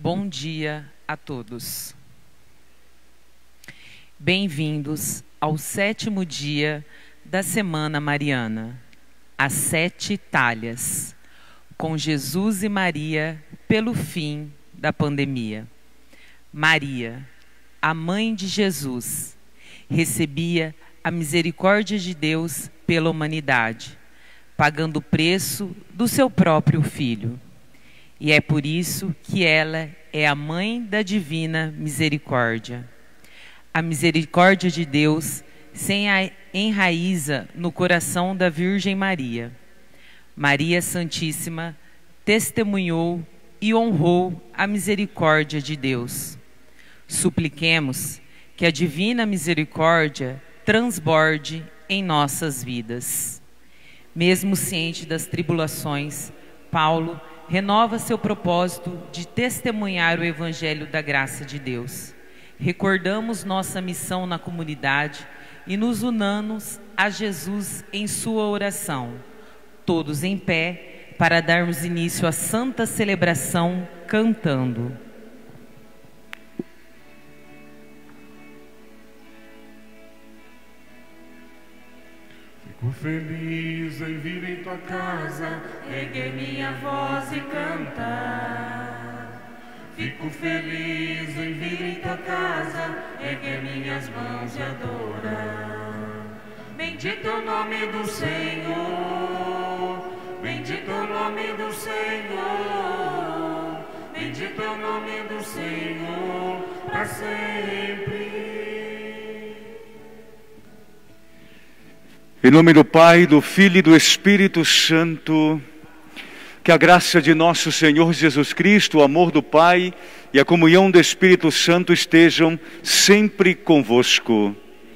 Bom dia a todos. Bem-vindos ao 7º dia da Semana Mariana, as 7 talhas, com Jesus e Maria pelo fim da pandemia. Maria, a mãe de Jesus, recebia a misericórdia de Deus pela humanidade, pagando o preço do seu próprio filho. E é por isso que ela é a mãe da divina misericórdia. A misericórdia de Deus se enraiza no coração da Virgem Maria. Maria Santíssima testemunhou e honrou a misericórdia de Deus. Supliquemos que a divina misericórdia transborde em nossas vidas. Mesmo ciente das tribulações, Paulo renova seu propósito de testemunhar o Evangelho da graça de Deus. Recordamos nossa missão na comunidade e nos unamos a Jesus em sua oração, todos em pé, para darmos início à santa celebração cantando. Fico feliz em vir em tua casa, erguer minha voz e cantar. Fico feliz em vir em tua casa, erguer minhas mãos e adorar. Bendito é o nome do Senhor, bendito é o nome do Senhor, bendito é o nome do Senhor, para sempre. Em nome do Pai, do Filho e do Espírito Santo, que a graça de nosso Senhor Jesus Cristo, o amor do Pai e a comunhão do Espírito Santo estejam sempre convosco.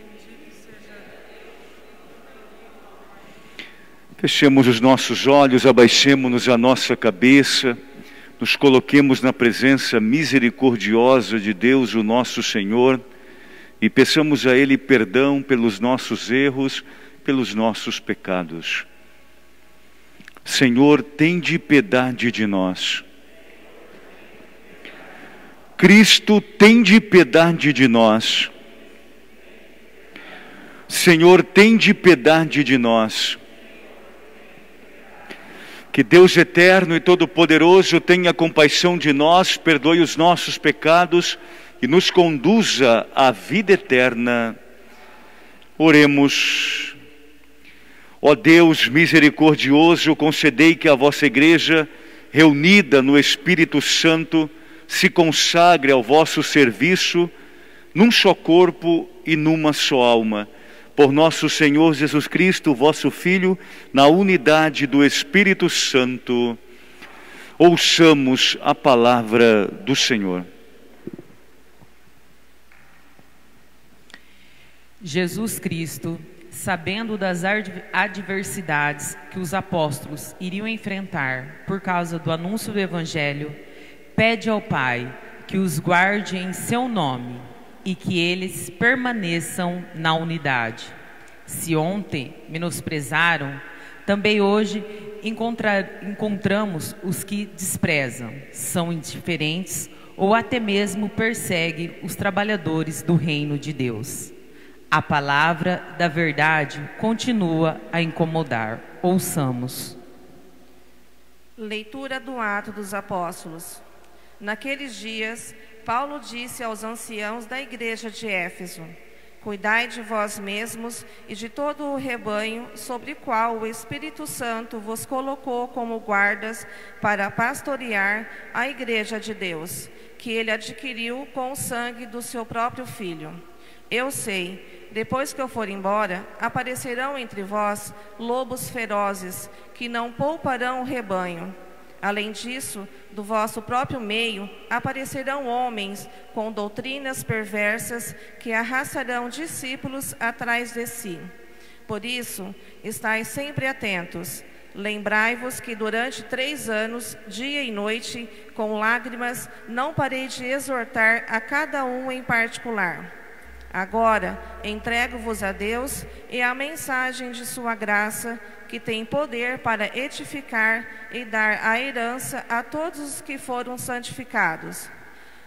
Fechemos os nossos olhos, abaixemo-nos a nossa cabeça, nos coloquemos na presença misericordiosa de Deus, o nosso Senhor, e peçamos a Ele perdão pelos nossos erros, pelos nossos pecados. Senhor, tende piedade de nós. Cristo, tende piedade de nós. Senhor, tende piedade de nós. Que Deus eterno e todo-poderoso tenha compaixão de nós, perdoe os nossos pecados e nos conduza à vida eterna. Oremos. Ó Deus misericordioso, concedei que a vossa Igreja, reunida no Espírito Santo, se consagre ao vosso serviço, num só corpo e numa só alma. Por nosso Senhor Jesus Cristo, vosso Filho, na unidade do Espírito Santo. Ouçamos a palavra do Senhor. Jesus Cristo, sabendo das adversidades que os apóstolos iriam enfrentar por causa do anúncio do Evangelho, pede ao Pai que os guarde em seu nome e que eles permaneçam na unidade. Se ontem menosprezaram, também hoje encontramos os que desprezam, são indiferentes ou até mesmo perseguem os trabalhadores do reino de Deus. A palavra da verdade continua a incomodar. Ouçamos. Leitura do Atos dos Apóstolos. Naqueles dias, Paulo disse aos anciãos da igreja de Éfeso: Cuidai de vós mesmos e de todo o rebanho sobre o qual o Espírito Santo vos colocou como guardas para pastorear a igreja de Deus, que ele adquiriu com o sangue do seu próprio Filho. Eu sei, depois que eu for embora, aparecerão entre vós lobos ferozes, que não pouparão o rebanho. Além disso, do vosso próprio meio, aparecerão homens com doutrinas perversas, que arrastarão discípulos atrás de si. Por isso, estai sempre atentos. Lembrai-vos que durante 3 anos, dia e noite, com lágrimas, não parei de exortar a cada um em particular. Agora, entrego-vos a Deus e à mensagem de sua graça, que tem poder para edificar e dar a herança a todos os que foram santificados.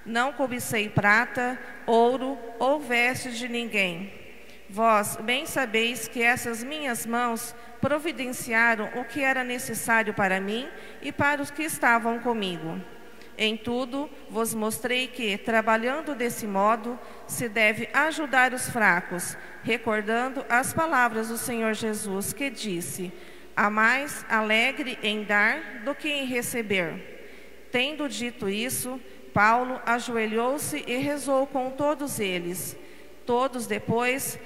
Não cobicei prata, ouro ou vestes de ninguém. Vós bem sabeis que essas minhas mãos providenciaram o que era necessário para mim e para os que estavam comigo. Em tudo vos mostrei que, trabalhando desse modo, se deve ajudar os fracos, recordando as palavras do Senhor Jesus, que disse: há mais alegre em dar do que em receber. Tendo dito isso, Paulo ajoelhou-se e rezou com todos eles. Todos depois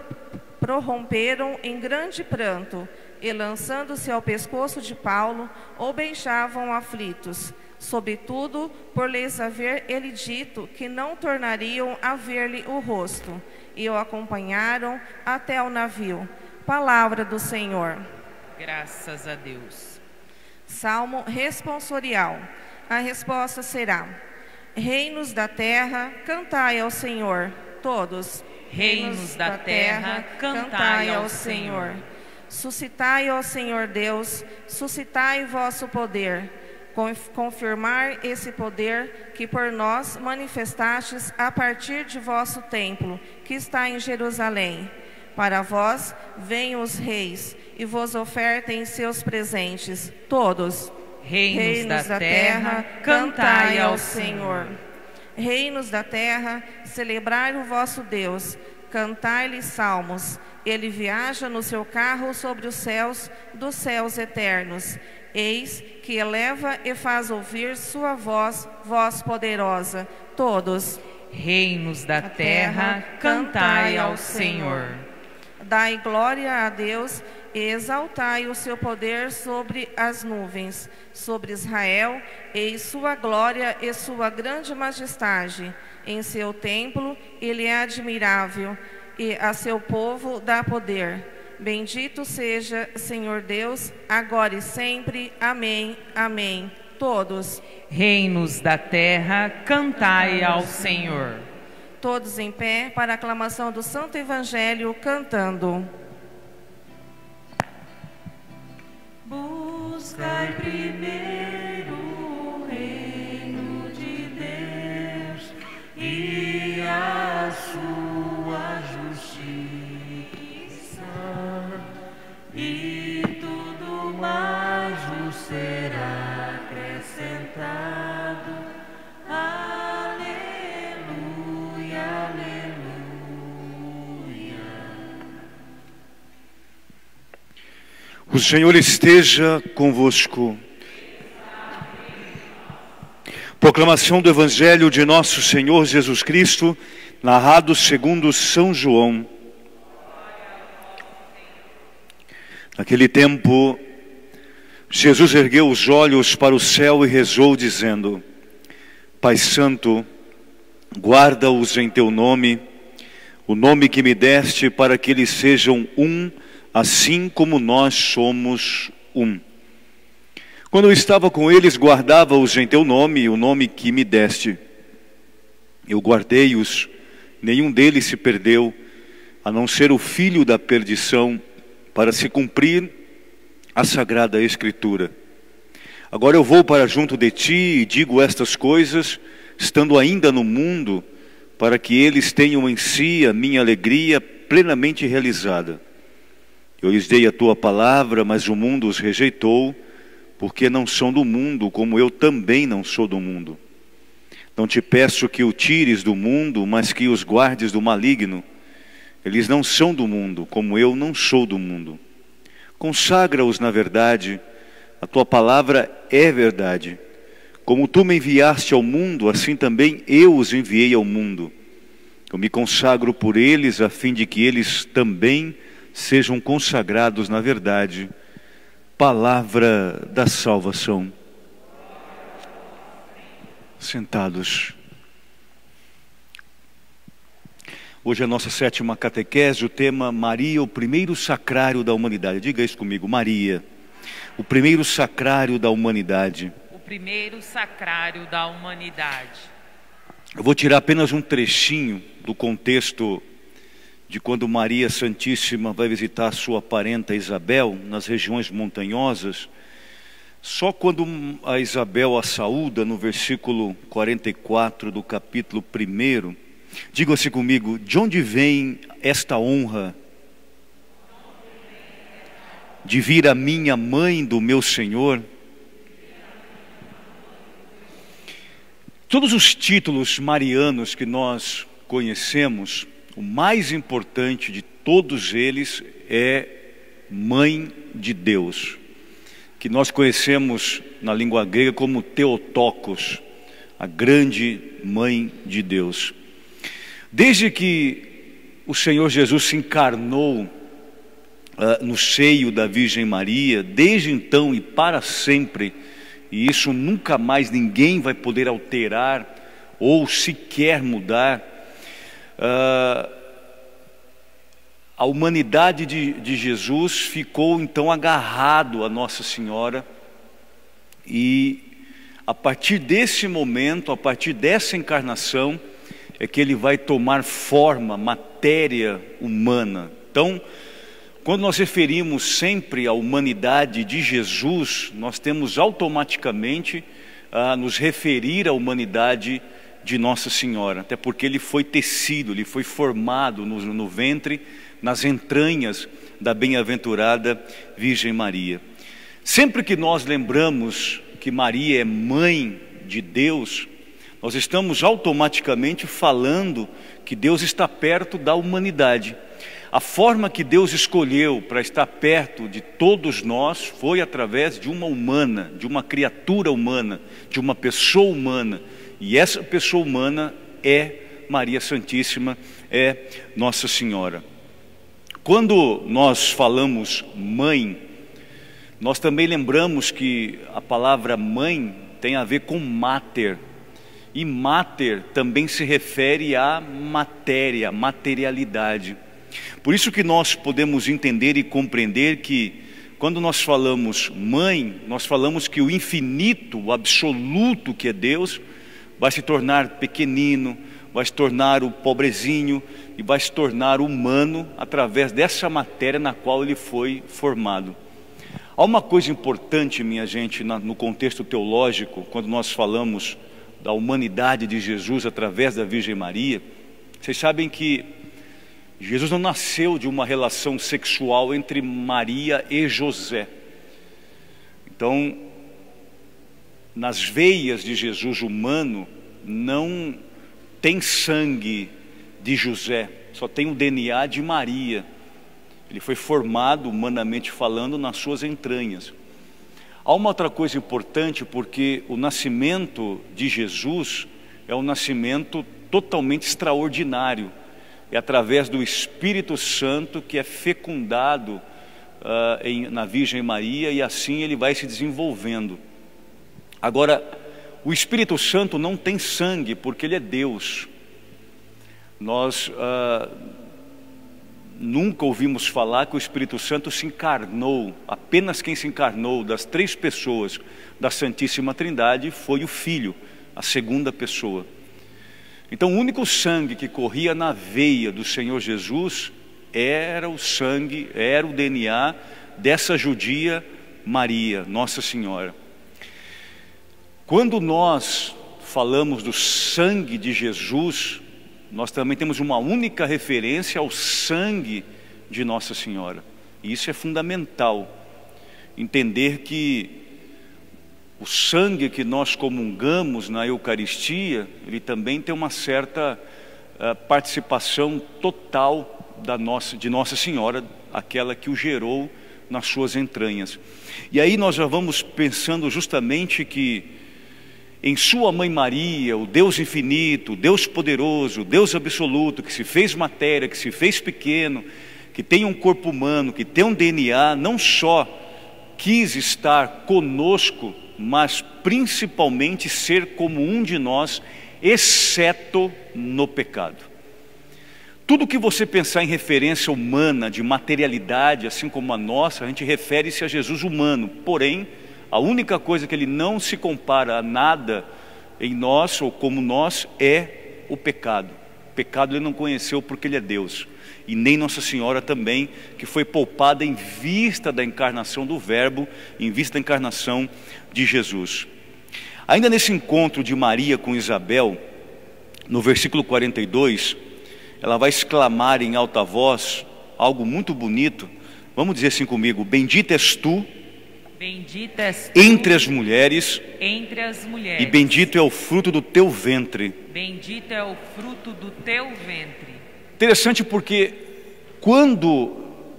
prorromperam em grande pranto e, lançando-se ao pescoço de Paulo, o beijavam aflitos, sobretudo por lhes haver ele dito que não tornariam a ver-lhe o rosto, e o acompanharam até o navio. Palavra do Senhor. Graças a Deus. Salmo responsorial. A resposta será: reinos da terra, cantai ao Senhor. Todos. Reinos da terra, cantai ao Senhor. Suscitai ao Senhor Deus, suscitai vosso poder. Confirmar esse poder que por nós manifestastes a partir de vosso templo, que está em Jerusalém. Para vós venham os reis e vos ofertem seus presentes. Todos. Reinos da terra, cantai ao Senhor. Reinos da terra, celebrai o vosso Deus, cantai-lhe salmos. Ele viaja no seu carro sobre os céus dos céus eternos. Eis que eleva e faz ouvir sua voz, voz poderosa. Todos. Reinos da terra, cantai ao Senhor. Dai glória a Deus e exaltai o seu poder sobre as nuvens, sobre Israel, eis sua glória e sua grande majestade. Em seu templo ele é admirável, e a seu povo dá poder. Bendito seja, Senhor Deus, agora e sempre. Amém. Amém. Todos. Reinos da terra, cantai ao Senhor. Todos em pé para a aclamação do Santo Evangelho, cantando. Buscai primeiro o reino de Deus e a sua justiça, e tudo mais vos será acrescentado. Aleluia, aleluia. O Senhor esteja convosco. Proclamação do Evangelho de nosso Senhor Jesus Cristo, narrado segundo São João. Naquele tempo, Jesus ergueu os olhos para o céu e rezou, dizendo: Pai Santo, guarda-os em teu nome, o nome que me deste, para que eles sejam um, assim como nós somos um. Quando eu estava com eles, guardava-os em teu nome, o nome que me deste. Eu guardei-os, nenhum deles se perdeu, a não ser o filho da perdição, para se cumprir a Sagrada Escritura. Agora eu vou para junto de ti e digo estas coisas, estando ainda no mundo, para que eles tenham em si a minha alegria plenamente realizada. Eu lhes dei a tua palavra, mas o mundo os rejeitou, porque não são do mundo, como eu também não sou do mundo. Não te peço que o tires do mundo, mas que os guardes do maligno. Eles não são do mundo, como eu não sou do mundo. Consagra-os na verdade, a tua palavra é verdade. Como tu me enviaste ao mundo, assim também eu os enviei ao mundo. Eu me consagro por eles, a fim de que eles também sejam consagrados na verdade. Palavra da salvação. Sentados. Hoje é a nossa 7ª catequese, o tema Maria, o primeiro sacrário da humanidade. Diga isso comigo, Maria, o primeiro sacrário da humanidade. O primeiro sacrário da humanidade. Eu vou tirar apenas um trechinho do contexto de quando Maria Santíssima vai visitar sua parenta Isabel, nas regiões montanhosas, Só quando a Isabel a saúda, no versículo 44 do capítulo 1, digam-se comigo, de onde vem esta honra de vir a minha mãe do meu Senhor? Todos os títulos marianos que nós conhecemos, o mais importante de todos eles é Mãe de Deus, que nós conhecemos na língua grega como Theotokos, a grande Mãe de Deus. Desde que o Senhor Jesus se encarnou no seio da Virgem Maria, desde então e para sempre, e isso nunca mais ninguém vai poder alterar ou sequer mudar, a humanidade de Jesus ficou então agarrado a Nossa Senhora, e a partir desse momento, a partir dessa encarnação, é que ele vai tomar forma, matéria humana. Então, quando nós referimos sempre à humanidade de Jesus, nós temos automaticamente a nos referir à humanidade de Nossa Senhora, até porque ele foi tecido, ele foi formado no ventre, nas entranhas da bem-aventurada Virgem Maria. Sempre que nós lembramos que Maria é mãe de Deus, nós estamos automaticamente falando que Deus está perto da humanidade. A forma que Deus escolheu para estar perto de todos nós foi através de uma humana, de uma criatura humana, de uma pessoa humana. E essa pessoa humana é Maria Santíssima, é Nossa Senhora. Quando nós falamos mãe, nós também lembramos que a palavra mãe tem a ver com mater. E mater também se refere à matéria, materialidade. Por isso que nós podemos entender e compreender que quando nós falamos mãe, nós falamos que o infinito, o absoluto que é Deus, vai se tornar pequenino, vai se tornar o pobrezinho e vai se tornar humano através dessa matéria na qual ele foi formado. Há uma coisa importante, minha gente, no contexto teológico, quando nós falamos da humanidade de Jesus através da Virgem Maria. Vocês sabem que Jesus não nasceu de uma relação sexual entre Maria e José. Então, nas veias de Jesus humano, não tem sangue de José, só tem o DNA de Maria. Ele foi formado, humanamente falando, nas suas entranhas. Há uma outra coisa importante, porque o nascimento de Jesus é um nascimento totalmente extraordinário. É através do Espírito Santo que é fecundado na Virgem Maria, e assim ele vai se desenvolvendo. Agora, o Espírito Santo não tem sangue, porque ele é Deus. Nós nunca ouvimos falar que o Espírito Santo se encarnou. Apenas quem se encarnou das 3 pessoas da Santíssima Trindade foi o Filho, a segunda pessoa. Então o único sangue que corria na veia do Senhor Jesus era o sangue, era o DNA dessa judia Maria, Nossa Senhora. Quando nós falamos do sangue de Jesus, nós também temos uma única referência ao sangue de Nossa Senhora. E isso é fundamental, entender que o sangue que nós comungamos na Eucaristia, ele também tem uma certa participação total de Nossa Senhora, aquela que o gerou nas suas entranhas. E aí nós já vamos pensando justamente que em sua mãe Maria, o Deus infinito, o Deus poderoso, o Deus absoluto, que se fez matéria, que se fez pequeno, que tem um corpo humano, que tem um DNA, não só quis estar conosco, mas principalmente ser como um de nós, exceto no pecado. Tudo que você pensar em referência humana, de materialidade, assim como a nossa, a gente refere-se a Jesus humano. Porém, a única coisa que ele não se compara a nada em nós, ou como nós, é o pecado. O pecado ele não conheceu porque ele é Deus. E nem Nossa Senhora também, que foi poupada em vista da encarnação do Verbo, em vista da encarnação de Jesus. Ainda nesse encontro de Maria com Isabel, no versículo 42, ela vai exclamar em alta voz algo muito bonito. Vamos dizer assim comigo: bendita és tu, entre as mulheres, e bendito é o fruto do teu ventre. Bendito é o fruto do teu ventre. Interessante porque quando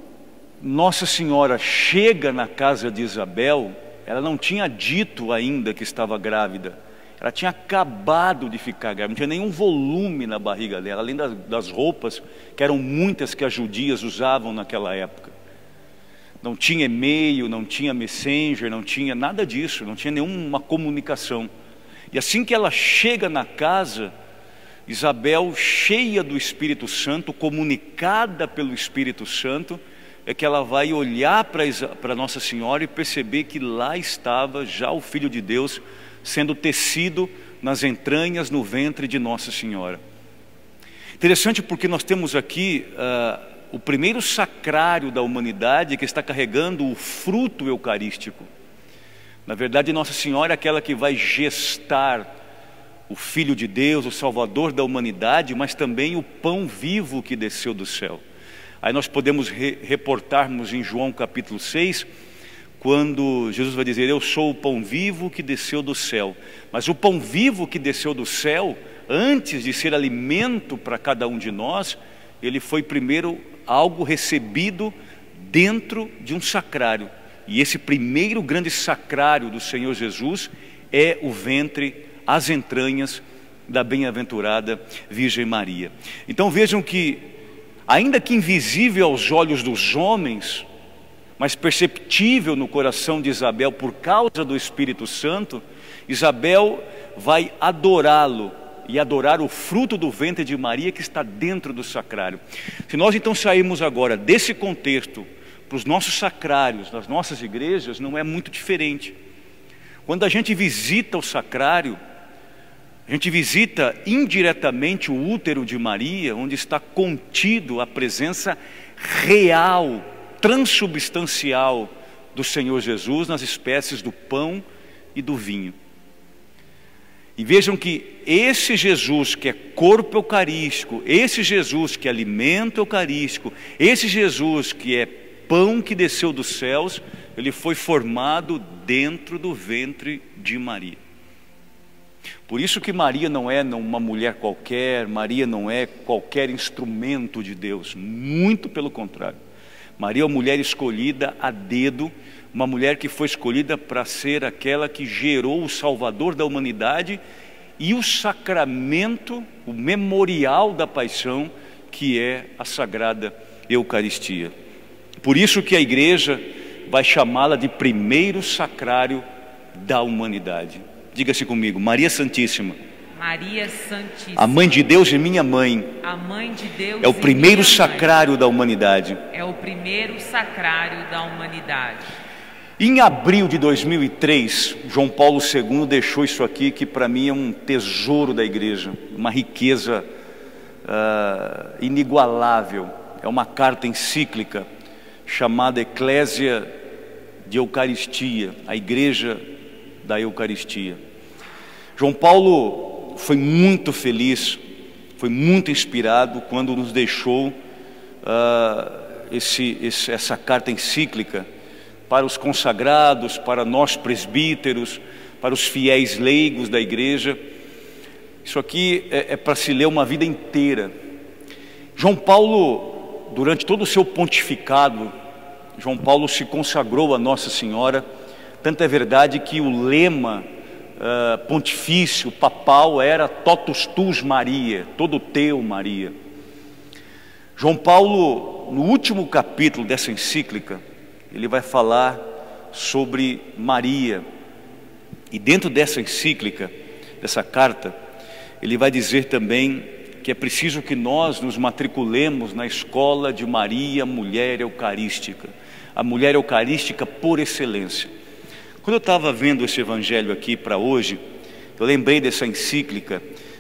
Nossa Senhora chega na casa de Isabel, ela não tinha dito ainda que estava grávida. Ela tinha acabado de ficar grávida, não tinha nenhum volume na barriga dela, além das roupas, que eram muitas que as judias usavam naquela época. Não tinha e-mail, não tinha messenger, não tinha nada disso, não tinha nenhuma comunicação. E assim que ela chega na casa, Isabel, cheia do Espírito Santo, comunicada pelo Espírito Santo, é que ela vai olhar para Nossa Senhora e perceber que lá estava já o Filho de Deus sendo tecido nas entranhas, no ventre de Nossa Senhora. Interessante porque nós temos aqui o primeiro sacrário da humanidade que está carregando o fruto eucarístico. Na verdade, Nossa Senhora é aquela que vai gestar o Filho de Deus, o Salvador da humanidade, mas também o pão vivo que desceu do céu. Aí nós podemos reportarmos em João capítulo 6, quando Jesus vai dizer: eu sou o pão vivo que desceu do céu. Mas o pão vivo que desceu do céu, antes de ser alimento para cada um de nós, ele foi primeiro algo recebido dentro de um sacrário. E esse primeiro grande sacrário do Senhor Jesus é o ventre, as entranhas da bem-aventurada Virgem Maria. Então vejam que, ainda que invisível aos olhos dos homens, mas perceptível no coração de Isabel por causa do Espírito Santo, Isabel vai adorá-lo e adorar o fruto do ventre de Maria que está dentro do sacrário. Se nós então sairmos agora desse contexto para os nossos sacrários, nas nossas igrejas, não é muito diferente. Quando a gente visita o sacrário, a gente visita indiretamente o útero de Maria, onde está contido a presença real, transubstancial do Senhor Jesus nas espécies do pão e do vinho. E vejam que esse Jesus que é corpo eucarístico, esse Jesus que é alimento eucarístico, esse Jesus que é pão que desceu dos céus, ele foi formado dentro do ventre de Maria. Por isso que Maria não é uma mulher qualquer, Maria não é qualquer instrumento de Deus, muito pelo contrário. Maria é uma mulher escolhida a dedo, uma mulher que foi escolhida para ser aquela que gerou o Salvador da humanidade e o sacramento, o memorial da paixão, que é a Sagrada Eucaristia. Por isso que a igreja vai chamá-la de primeiro sacrário da humanidade. Diga-se comigo: Maria Santíssima. Maria Santíssima, a mãe de Deus e minha mãe, a mãe de Deus é o primeiro sacrário da humanidade. É o primeiro sacrário da humanidade. Em abril de 2003, João Paulo II deixou isso aqui, que para mim é um tesouro da igreja, uma riqueza inigualável. É uma carta encíclica chamada Eclésia de Eucaristia, a Igreja da Eucaristia. João Paulo foi muito feliz, foi muito inspirado quando nos deixou essa carta encíclica para os consagrados, para nós presbíteros, para os fiéis leigos da igreja. Isso aqui é para se ler uma vida inteira. João Paulo, durante todo o seu pontificado, João Paulo se consagrou a Nossa Senhora. Tanto é verdade que o lema pontifício, papal, era Totus Tuus Maria, todo teu Maria. João Paulo, no último capítulo dessa encíclica, ele vai falar sobre Maria. E dentro dessa encíclica, dessa carta, ele vai dizer também que é preciso que nós nos matriculemos na escola de Maria, mulher eucarística, a mulher eucarística por excelência. Quando eu estava vendo esse evangelho aqui para hoje, eu lembrei dessa encíclica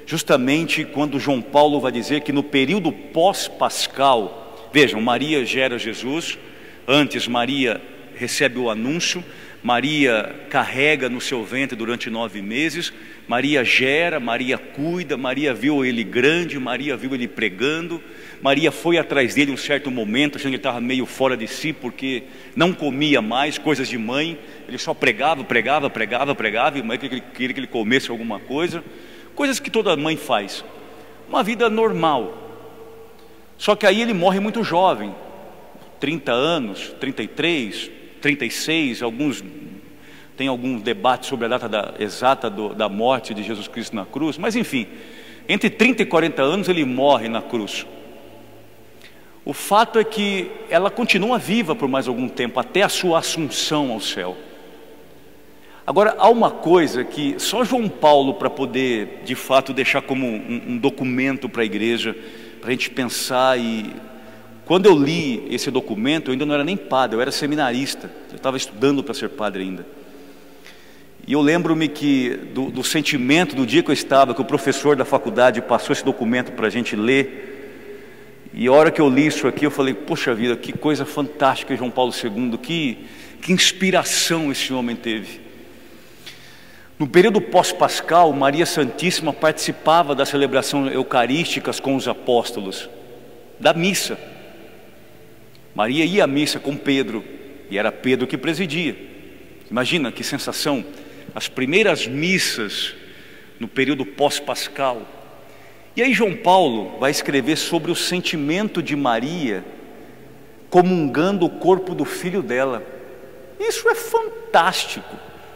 justamente quando João Paulo vai dizer que no período pós-pascal, vejam, Maria gera Jesus, antes Maria recebe o anúncio, Maria carrega no seu ventre durante 9 meses, Maria gera, Maria cuida, Maria viu ele grande, Maria viu ele pregando, Maria foi atrás dele em um certo momento, achando que ele estava meio fora de si, porque não comia mais, coisas de mãe, ele só pregava, e mãe queria que ele comesse alguma coisa, coisas que toda mãe faz, uma vida normal. Só que aí ele morre muito jovem, 30 anos, 33, 36, tem algum debate sobre a data exata da morte de Jesus Cristo na cruz, mas enfim, entre 30 e 40 anos ele morre na cruz. O fato é que ela continua viva por mais algum tempo, até a sua assunção ao céu. Agora, há uma coisa que só João Paulo, para poder de fato deixar como um documento para a igreja, para a gente pensar. E quando eu li esse documento, eu ainda não era nem padre, eu era seminarista, eu estava estudando para ser padre ainda. E eu lembro-me que do sentimento do dia que eu estava, que o professor da faculdade passou esse documento para a gente ler, e a hora que eu li isso aqui, eu falei, poxa vida, que coisa fantástica João Paulo II, que inspiração esse homem teve. No período pós-pascal, Maria Santíssima participava das celebrações eucarísticas com os apóstolos, da missa. Maria ia à missa com Pedro, e era Pedro que presidia. Imagina que sensação, as primeiras missas no período pós-pascal. E aí João Paulo vai escrever sobre o sentimento de Maria comungando o corpo do filho dela. Isso é fantástico.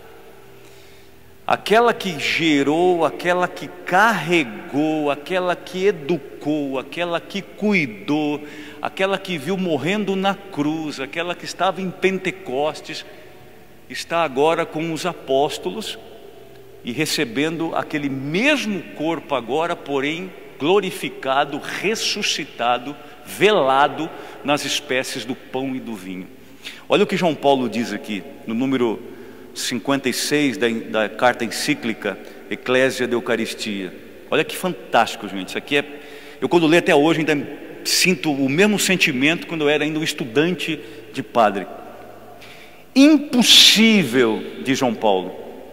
Aquela que gerou, aquela que carregou, aquela que educou, aquela que cuidou, aquela que viu morrendo na cruz, aquela que estava em Pentecostes, está agora com os apóstolos e recebendo aquele mesmo corpo agora, porém glorificado, ressuscitado, velado nas espécies do pão e do vinho. Olha o que João Paulo diz aqui, no número 56 da carta encíclica Ecclesia de Eucaristia. Olha que fantástico, gente. Isso aqui eu quando leio até hoje ainda sinto o mesmo sentimento quando eu era ainda um estudante de padre. Impossível, diz João Paulo,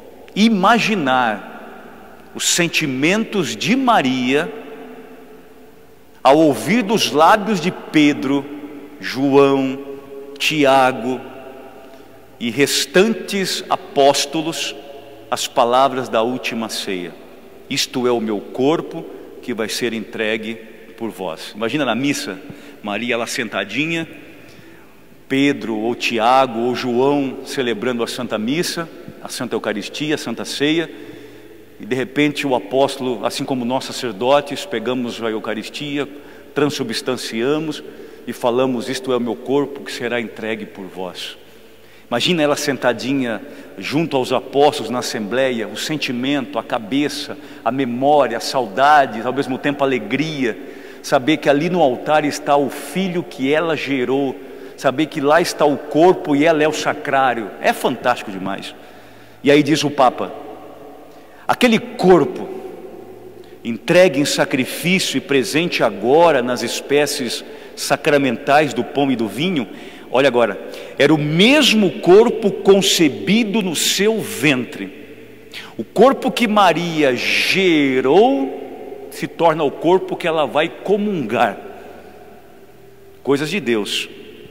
imaginar os sentimentos de Maria ao ouvir dos lábios de Pedro, João, Tiago e restantes apóstolos as palavras da última ceia: isto é o meu corpo que vai ser entregue por vós. Imagina na missa, Maria lá sentadinha, Pedro ou Tiago ou João celebrando a Santa Missa, a Santa Eucaristia, a Santa Ceia, e de repente o apóstolo, assim como nós sacerdotes, pegamos a Eucaristia, transubstanciamos e falamos: isto é o meu corpo que será entregue por vós. Imagina ela sentadinha junto aos apóstolos na assembleia, o sentimento, a cabeça, a memória, a saudade, ao mesmo tempo a alegria, saber que ali no altar está o filho que ela gerou, saber que lá está o corpo e ela é o sacrário. É fantástico demais. E aí diz o Papa: aquele corpo entregue em sacrifício e presente agora nas espécies sacramentais do pão e do vinho, olha agora, era o mesmo corpo concebido no seu ventre. O corpo que Maria gerou se torna o corpo que ela vai comungar. Coisas de Deus.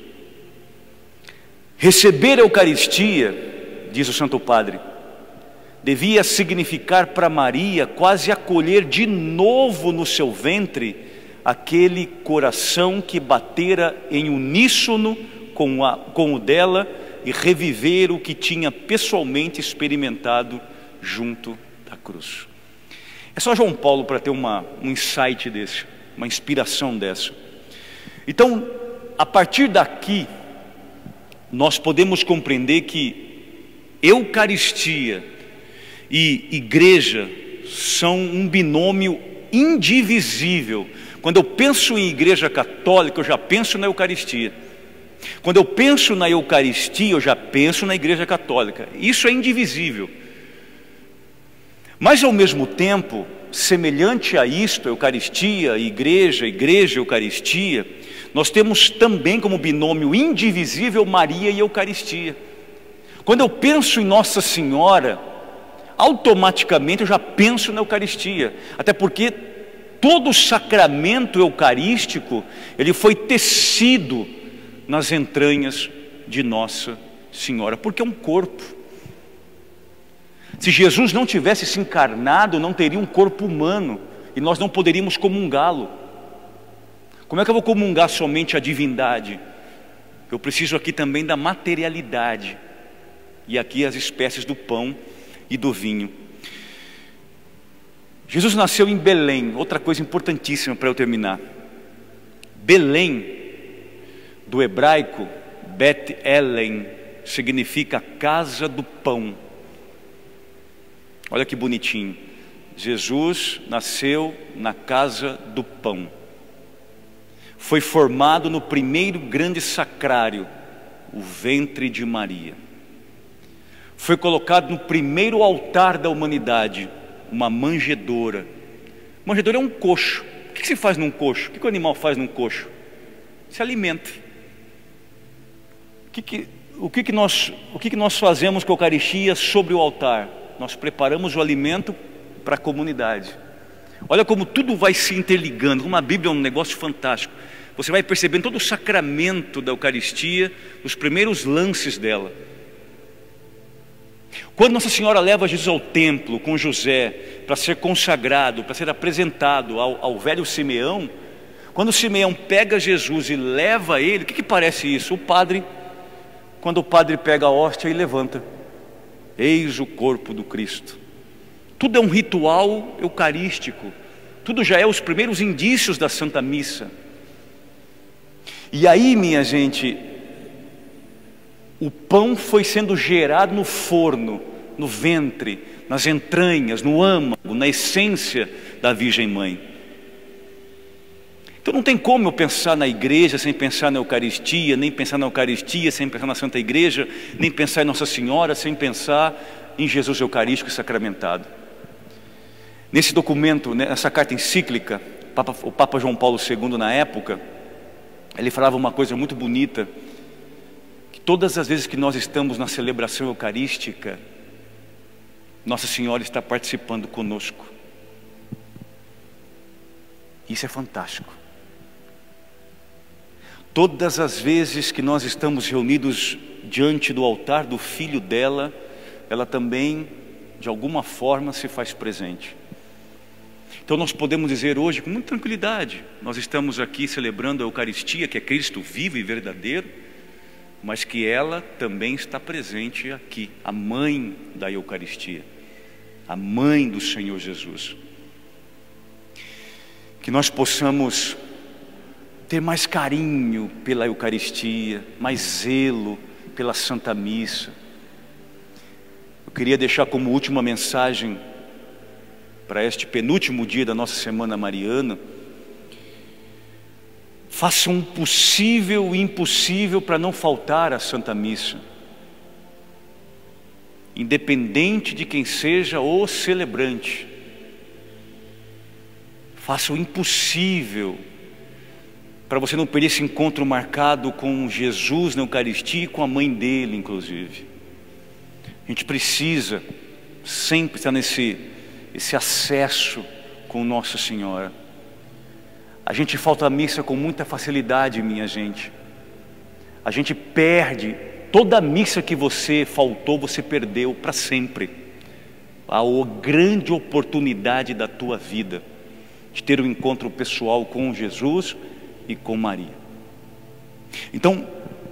Receber a Eucaristia, diz o Santo Padre, devia significar para Maria quase acolher de novo no seu ventre aquele coração que batera em uníssono com o dela e reviver o que tinha pessoalmente experimentado junto da cruz. É só João Paulo para ter um insight desse, uma inspiração dessa. Então, a partir daqui, nós podemos compreender que Eucaristia e igreja são um binômio indivisível. Quando eu penso em igreja católica, eu já penso na Eucaristia. Quando eu penso na Eucaristia, eu já penso na igreja católica. Isso é indivisível. Mas ao mesmo tempo, semelhante a isto, Eucaristia, igreja, igreja, Eucaristia, nós temos também como binômio indivisível Maria e Eucaristia. Quando eu penso em Nossa Senhora, automaticamente eu já penso na Eucaristia, até porque todo o sacramento eucarístico, ele foi tecido nas entranhas de Nossa Senhora, porque é um corpo. Se Jesus não tivesse se encarnado, não teria um corpo humano, e nós não poderíamos comungá-lo. Como é que eu vou comungar somente a divindade? Eu preciso aqui também da materialidade, e aqui as espécies do pão e do vinho. Jesus nasceu em Belém, outra coisa importantíssima para eu terminar. Belém, do hebraico, Bet-Elen, significa casa do pão. Olha que bonitinho. Jesus nasceu na casa do pão. Foi formado no primeiro grande sacrário, o ventre de Maria. Foi colocado no primeiro altar da humanidade, uma manjedoura. Manjedoura é um coxo. O que se faz num coxo? O que o animal faz num coxo? Se alimenta. O que nós fazemos com a Eucaristia sobre o altar? Nós preparamos o alimento para a comunidade. Olha como tudo vai se interligando. Uma Bíblia é um negócio fantástico. Você vai percebendo todo o sacramento da Eucaristia, os primeiros lances dela. Quando Nossa Senhora leva Jesus ao templo com José para ser consagrado, para ser apresentado ao velho Simeão, quando Simeão pega Jesus e leva ele, o que parece isso? Quando o padre pega a hóstia e levanta, eis o corpo do Cristo. Tudo é um ritual eucarístico, tudo já é os primeiros indícios da Santa Missa. E aí, minha gente, o pão foi sendo gerado no forno, no ventre, nas entranhas, no âmago, na essência da Virgem Mãe. Então não tem como eu pensar na igreja sem pensar na Eucaristia, nem pensar na Eucaristia sem pensar na Santa Igreja, nem pensar em Nossa Senhora sem pensar em Jesus Eucarístico e sacramentado. Nesse documento, nessa carta encíclica, o Papa João Paulo II na época, ele falava uma coisa muito bonita, que todas as vezes que nós estamos na celebração eucarística, Nossa Senhora está participando conosco. Isso é fantástico. Todas as vezes que nós estamos reunidos diante do altar do Filho dela, ela também, de alguma forma, se faz presente. Então nós podemos dizer hoje com muita tranquilidade, nós estamos aqui celebrando a Eucaristia, que é Cristo vivo e verdadeiro, mas que ela também está presente aqui, a mãe da Eucaristia, a mãe do Senhor Jesus. Que nós possamos ter mais carinho pela Eucaristia, mais zelo pela Santa Missa. Eu queria deixar como última mensagem para este penúltimo dia da nossa Semana Mariana: faça um possível e impossível para não faltar à Santa Missa, independente de quem seja o celebrante. Faça o impossível para você não perder esse encontro marcado com Jesus na Eucaristia e com a mãe dele, inclusive. A gente precisa sempre estar esse acesso com Nossa Senhora. A gente falta a missa com muita facilidade, minha gente. A gente perde toda a missa que você faltou, você perdeu para sempre. A grande oportunidade da tua vida de ter um encontro pessoal com Jesus e com Maria. Então,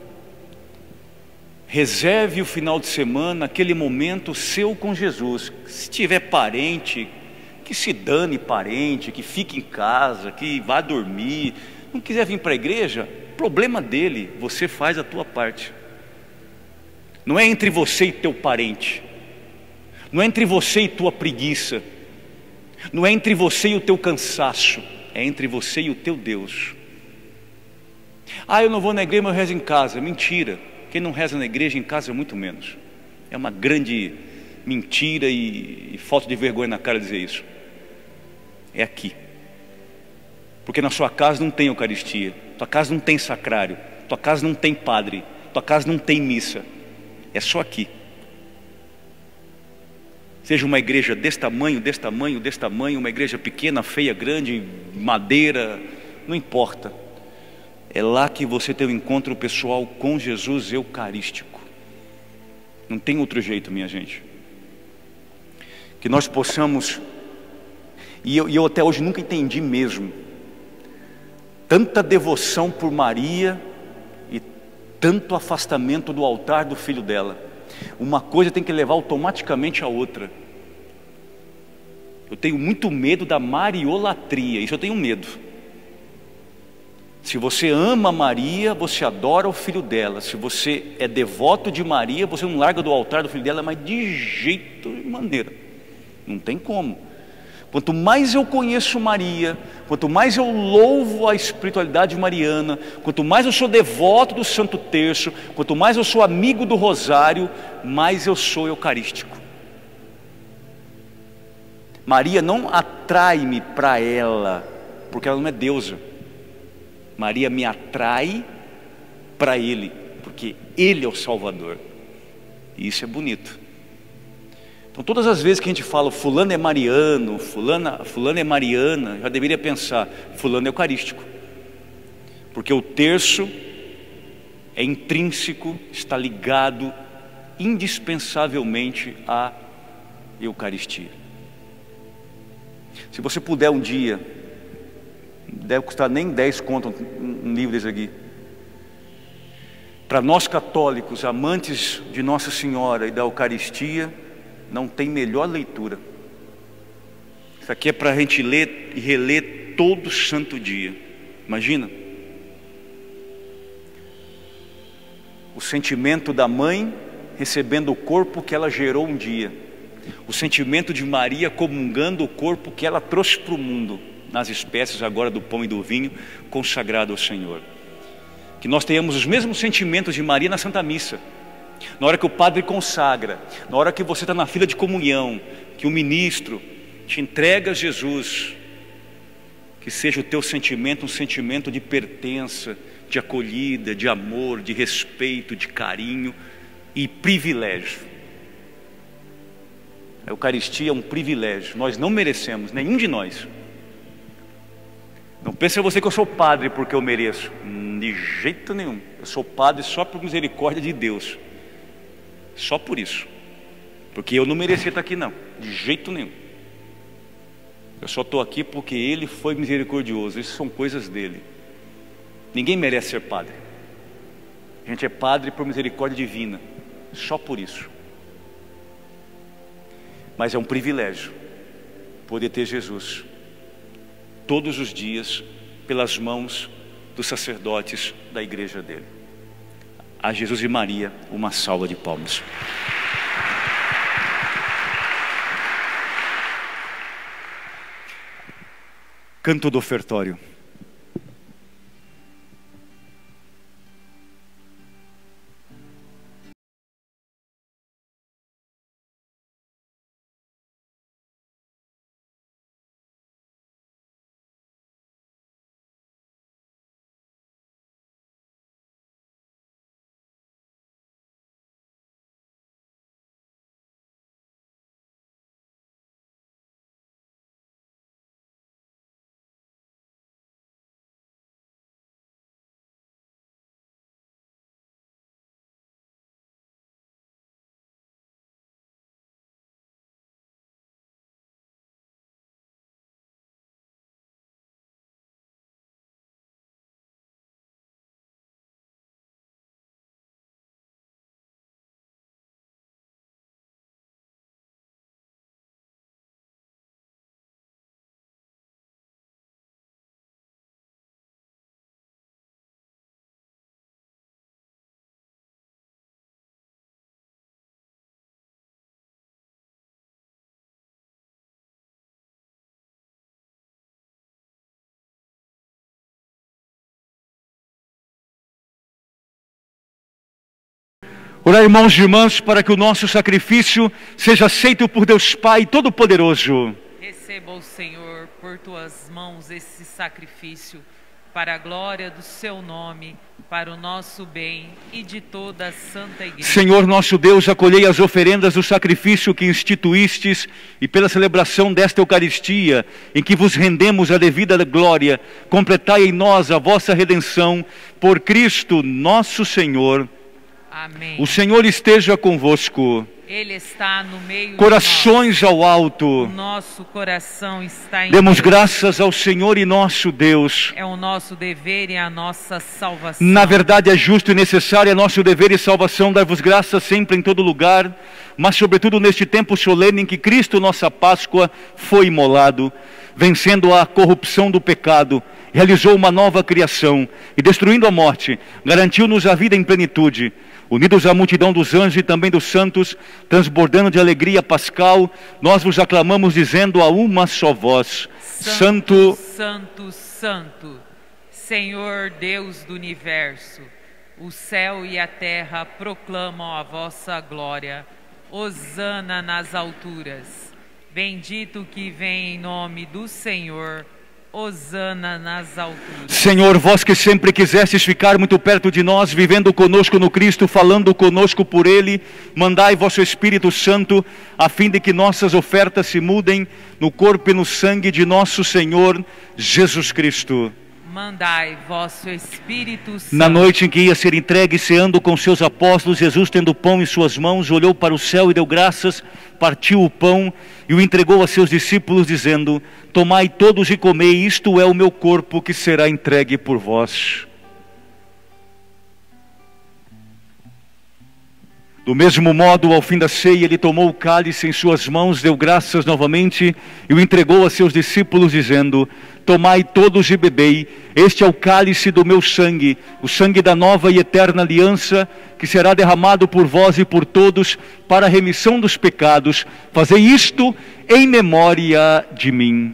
reserve o final de semana, aquele momento seu com Jesus. Se tiver parente, que se dane parente, que fique em casa, que vá dormir. Não quiser vir para a igreja, problema dele, você faz a tua parte. Não é entre você e teu parente, não é entre você e tua preguiça, não é entre você e o teu cansaço, é entre você e o teu Deus. Ah, eu não vou na igreja, mas eu rezo em casa. Mentira. Quem não reza na igreja, em casa, muito menos. É uma grande mentira e falta de vergonha na cara dizer isso. É aqui. Porque na sua casa não tem Eucaristia, tua casa não tem sacrário, tua casa não tem padre, tua casa não tem missa. É só aqui. Seja uma igreja desse tamanho, desse tamanho, desse tamanho, uma igreja pequena, feia, grande, madeira, não importa. É lá que você tem o encontro pessoal com Jesus eucarístico. Não tem outro jeito, minha gente. Que nós possamos, e eu até hoje nunca entendi mesmo, tanta devoção por Maria e tanto afastamento do altar do filho dela. Uma coisa tem que levar automaticamente a outra. Eu tenho muito medo da mariolatria, isso eu tenho medo. Se você ama Maria, você adora o filho dela. Se você é devoto de Maria, você não larga do altar do filho dela, mas de jeito e maneira. Não tem como. Quanto mais eu conheço Maria, quanto mais eu louvo a espiritualidade mariana, quanto mais eu sou devoto do Santo Terço, quanto mais eu sou amigo do Rosário, mais eu sou eucarístico. Maria não atrai-me para ela, porque ela não é deusa. Maria me atrai para Ele, porque Ele é o Salvador. E isso é bonito. Então todas as vezes que a gente fala fulano é mariano, fulana é mariana, já deveria pensar, fulano é eucarístico. Porque o terço é intrínseco, está ligado indispensavelmente à Eucaristia. Se você puder um dia, não deve custar nem 10 conto um livro desse aqui. Para nós católicos, amantes de Nossa Senhora e da Eucaristia, não tem melhor leitura. Isso aqui é para a gente ler e reler todo santo dia. Imagina o sentimento da mãe recebendo o corpo que ela gerou um dia, o sentimento de Maria comungando o corpo que ela trouxe para o mundo, nas espécies agora do pão e do vinho, consagrado ao Senhor. Que nós tenhamos os mesmos sentimentos de Maria na Santa Missa. Na hora que o padre consagra, na hora que você está na fila de comunhão, que o ministro te entrega Jesus, que seja o teu sentimento um sentimento de pertença, de acolhida, de amor, de respeito, de carinho e privilégio. A Eucaristia é um privilégio, nós não merecemos, nenhum de nós. Não pense você que eu sou padre porque eu mereço, de jeito nenhum. Eu sou padre só por misericórdia de Deus. Só por isso. Porque eu não merecia estar aqui não, de jeito nenhum. Eu só estou aqui porque Ele foi misericordioso. Isso são coisas dele. Ninguém merece ser padre. A gente é padre por misericórdia divina. Só por isso. Mas é um privilégio poder ter Jesus todos os dias pelas mãos dos sacerdotes da igreja dele. A Jesus e Maria, uma salva de palmas. Canto do ofertório. Orar, irmãos e irmãs, para que o nosso sacrifício seja aceito por Deus Pai Todo-Poderoso. Receba o Senhor por tuas mãos esse sacrifício, para a glória do seu nome, para o nosso bem e de toda a Santa Igreja. Senhor nosso Deus, acolhei as oferendas do sacrifício que instituístes e pela celebração desta Eucaristia, em que vos rendemos a devida glória, completai em nós a vossa redenção, por Cristo nosso Senhor. Amém. O Senhor esteja convosco. Ele está no meio Corações de nós. ao alto. O nosso coração está em Demos Deus. graças ao Senhor e nosso Deus. É o nosso dever e a nossa salvação. Na verdade é justo e necessário, é nosso dever e salvação dar-vos graças sempre em todo lugar, mas sobretudo neste tempo solene em que Cristo, nossa Páscoa, foi imolado, vencendo a corrupção do pecado, realizou uma nova criação e, destruindo a morte, garantiu-nos a vida em plenitude. Unidos à multidão dos anjos e também dos santos, transbordando de alegria pascal, nós vos aclamamos dizendo a uma só voz: Santo, Santo, Santo, Senhor Deus do universo, o céu e a terra proclamam a vossa glória. Hosana nas alturas. Bendito que vem em nome do Senhor. Hosana nas alturas. Senhor, vós que sempre quisestes ficar muito perto de nós, vivendo conosco no Cristo, falando conosco por Ele, mandai vosso Espírito Santo, a fim de que nossas ofertas se mudem no corpo e no sangue de nosso Senhor Jesus Cristo. Mandai vosso Espírito Santo. Na noite em que ia ser entregue, ceando com seus apóstolos, Jesus, tendo o pão em suas mãos, olhou para o céu e deu graças, partiu o pão e o entregou a seus discípulos, dizendo: tomai todos e comei, isto é o meu corpo que será entregue por vós. Do mesmo modo, ao fim da ceia, ele tomou o cálice em suas mãos, deu graças novamente e o entregou a seus discípulos, dizendo: tomai todos e bebei, este é o cálice do meu sangue, o sangue da nova e eterna aliança, que será derramado por vós e por todos para a remissão dos pecados. Fazei isto em memória de mim.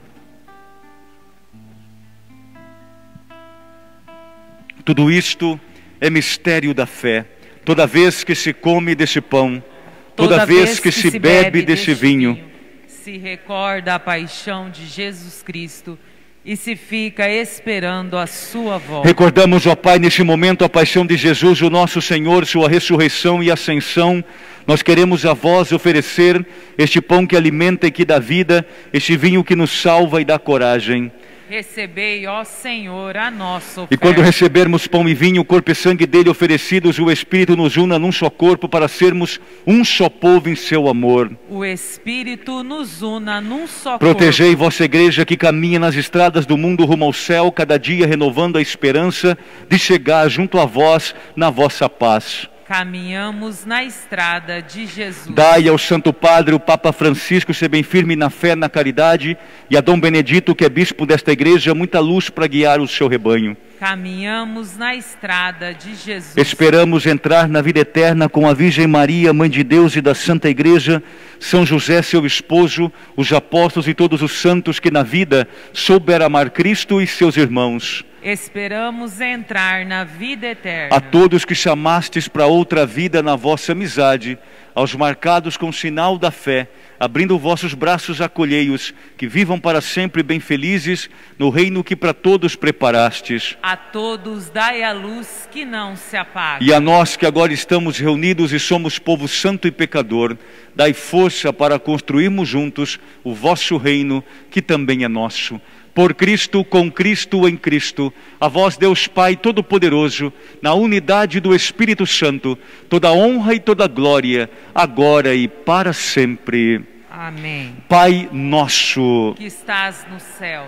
Tudo isto é mistério da fé. Toda vez que se come deste pão, toda vez que se bebe deste vinho, se recorda a paixão de Jesus Cristo e se fica esperando a sua volta. Recordamos, ó Pai, neste momento a paixão de Jesus, o nosso Senhor, sua ressurreição e ascensão. Nós queremos a vós oferecer este pão que alimenta e que dá vida, este vinho que nos salva e dá coragem. Recebei, ó Senhor, a nossa oferta. E quando recebermos pão e vinho, o corpo e sangue dele oferecidos, o Espírito nos una num só corpo para sermos um só povo em seu amor. O Espírito nos una num só Protegei corpo. vossa igreja que caminha nas estradas do mundo rumo ao céu, cada dia renovando a esperança de chegar junto a vós na vossa paz. Caminhamos na estrada de Jesus. Dai ao Santo Padre, o Papa Francisco, ser bem firme na fé, na caridade, e a Dom Benedito, que é bispo desta igreja, muita luz para guiar o seu rebanho. Caminhamos na estrada de Jesus. Esperamos entrar na vida eterna com a Virgem Maria, Mãe de Deus e da Santa Igreja, São José, seu esposo, os apóstolos e todos os santos que na vida souberam amar Cristo e seus irmãos. Esperamos entrar na vida eterna. A todos que chamastes para outra vida na vossa amizade, aos marcados com o sinal da fé, abrindo vossos braços, acolhei-os, que vivam para sempre bem felizes no reino que para todos preparastes. A todos dai a luz que não se apaga. E a nós que agora estamos reunidos e somos povo santo e pecador, dai força para construirmos juntos o vosso reino, que também é nosso. Por Cristo, com Cristo, em Cristo, a vós Deus Pai Todo-Poderoso, na unidade do Espírito Santo, toda honra e toda glória, agora e para sempre. Amém. Pai nosso, Que estás no céu,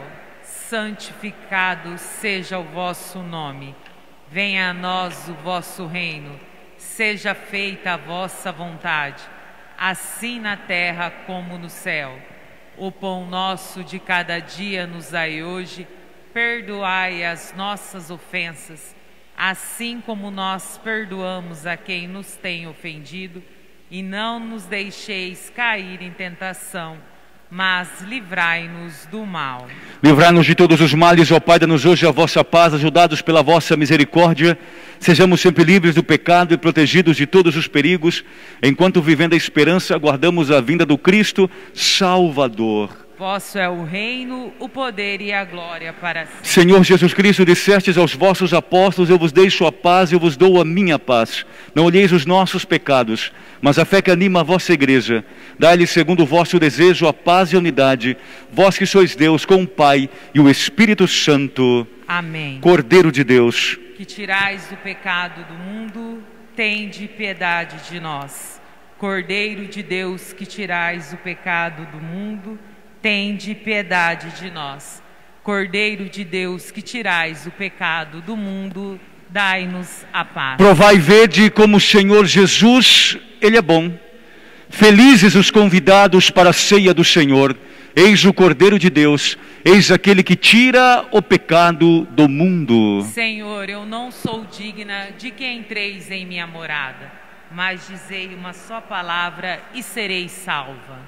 santificado seja o vosso nome. Venha a nós o vosso reino. Seja feita a vossa vontade, assim na terra como no céu. O pão nosso de cada dia nos dai hoje, perdoai as nossas ofensas, assim como nós perdoamos a quem nos tem ofendido, e não nos deixeis cair em tentação, mas livrai-nos do mal. Livrai-nos de todos os males, ó Pai, dá-nos hoje a vossa paz, ajudados pela vossa misericórdia. Sejamos sempre livres do pecado e protegidos de todos os perigos, enquanto vivendo a esperança, aguardamos a vinda do Cristo Salvador. Vosso é o reino, o poder e a glória para sempre. Senhor Jesus Cristo, dissestes aos vossos apóstolos: eu vos deixo a paz, eu vos dou a minha paz. Não olheis os nossos pecados, mas a fé que anima a vossa igreja. Dai-lhe, segundo o vosso desejo, a paz e a unidade. Vós que sois Deus, com o Pai e o Espírito Santo. Amém. Cordeiro de Deus, Que tirais o pecado do mundo, tende piedade de nós. Cordeiro de Deus, que tirais o pecado do mundo, tende piedade de nós. Cordeiro de Deus, que tirais o pecado do mundo, dai-nos a paz. provai e vede como o Senhor Jesus, Ele é bom. Felizes os convidados para a ceia do Senhor. Eis o Cordeiro de Deus, eis aquele que tira o pecado do mundo. Senhor, eu não sou digna de que entreis em minha morada, mas dizei uma só palavra e serei salva.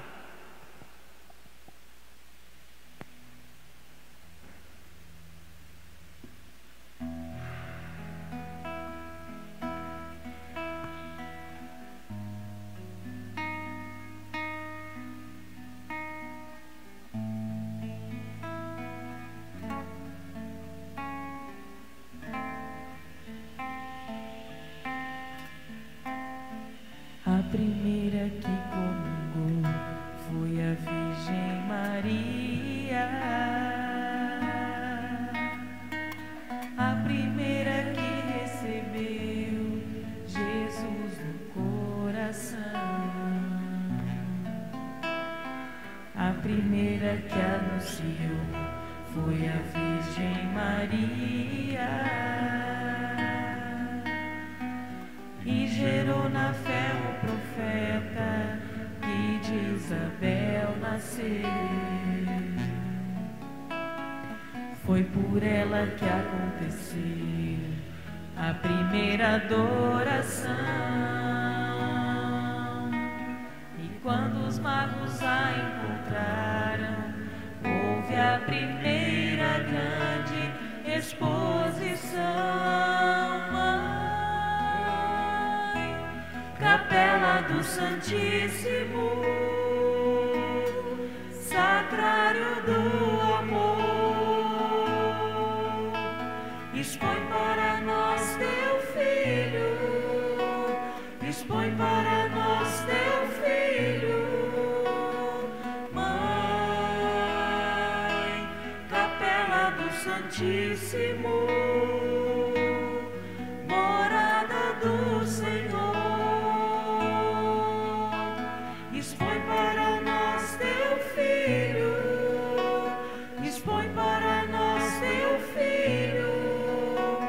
A primeira que comungou foi a Virgem Maria. A primeira que recebeu Jesus no coração. A primeira que anunciou foi a Virgem Maria. E gerou na fé o profeta que de Isabel nasceu. Foi por ela que aconteceu a primeira adoração. E quando os magos a encontraram, houve a primeira grande exposição. Capela do Santíssimo, Sacrário do Amor, expõe para nós teu Filho, expõe para nós teu Filho, Mãe, Capela do Santíssimo, morada do Senhor. Expõe para nós teu Filho, expõe para nós teu Filho,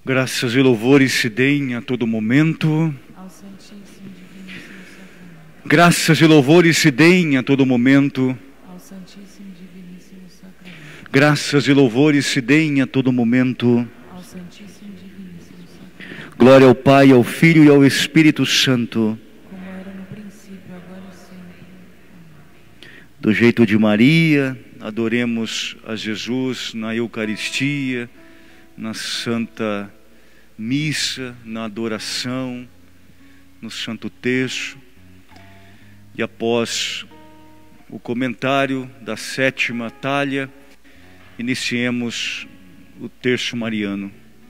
Graças e louvores se deem a todo momento. Ao Santíssimo Diviníssimo Sacramento. Graças e louvores se deem a todo momento. Ao Santíssimo Diviníssimo Sacramento. Graças e louvores se deem a todo momento. Ao Santíssimo Diviníssimo Sacramento. Glória ao Pai, ao Filho e ao Espírito Santo. Como era no princípio, agora e sempre. Do jeito de Maria, adoremos a Jesus na Eucaristia, na Santa Missa, na adoração, no Santo Terço. E após o comentário da sétima talha, iniciemos o Terço Mariano.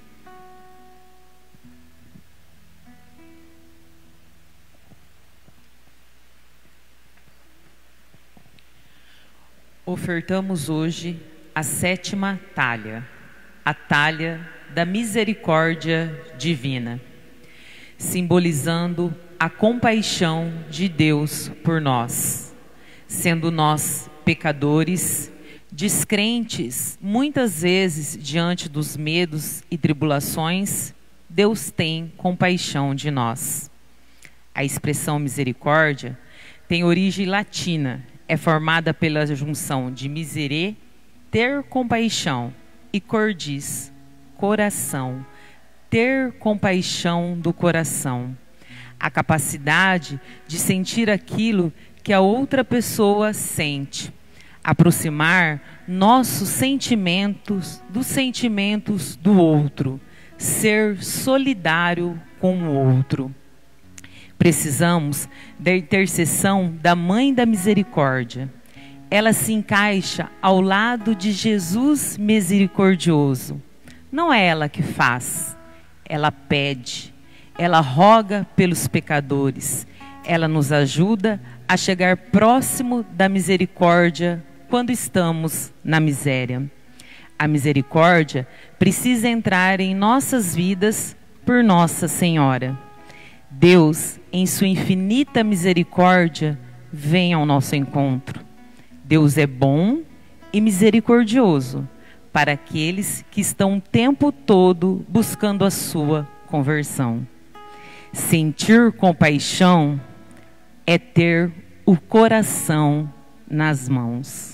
Ofertamos hoje a sétima talha, a talha da misericórdia divina, simbolizando a compaixão de Deus por nós, sendo nós pecadores, descrentes, muitas vezes diante dos medos e tribulações, Deus tem compaixão de nós. A expressão misericórdia tem origem latina, é formada pela junção de miserere, ter compaixão, e cordis, coração, ter compaixão do coração. A capacidade de sentir aquilo que a outra pessoa sente. Aproximar nossos sentimentos dos sentimentos do outro. Ser solidário com o outro. Precisamos da intercessão da Mãe da Misericórdia. Ela se encaixa ao lado de Jesus misericordioso. Não é ela que faz, ela pede, ela roga pelos pecadores. Ela nos ajuda a chegar próximo da misericórdia quando estamos na miséria. A misericórdia precisa entrar em nossas vidas por Nossa Senhora. Deus, em sua infinita misericórdia, vem ao nosso encontro. Deus é bom e misericordioso para aqueles que estão o tempo todo buscando a sua conversão. Sentir compaixão é ter o coração nas mãos.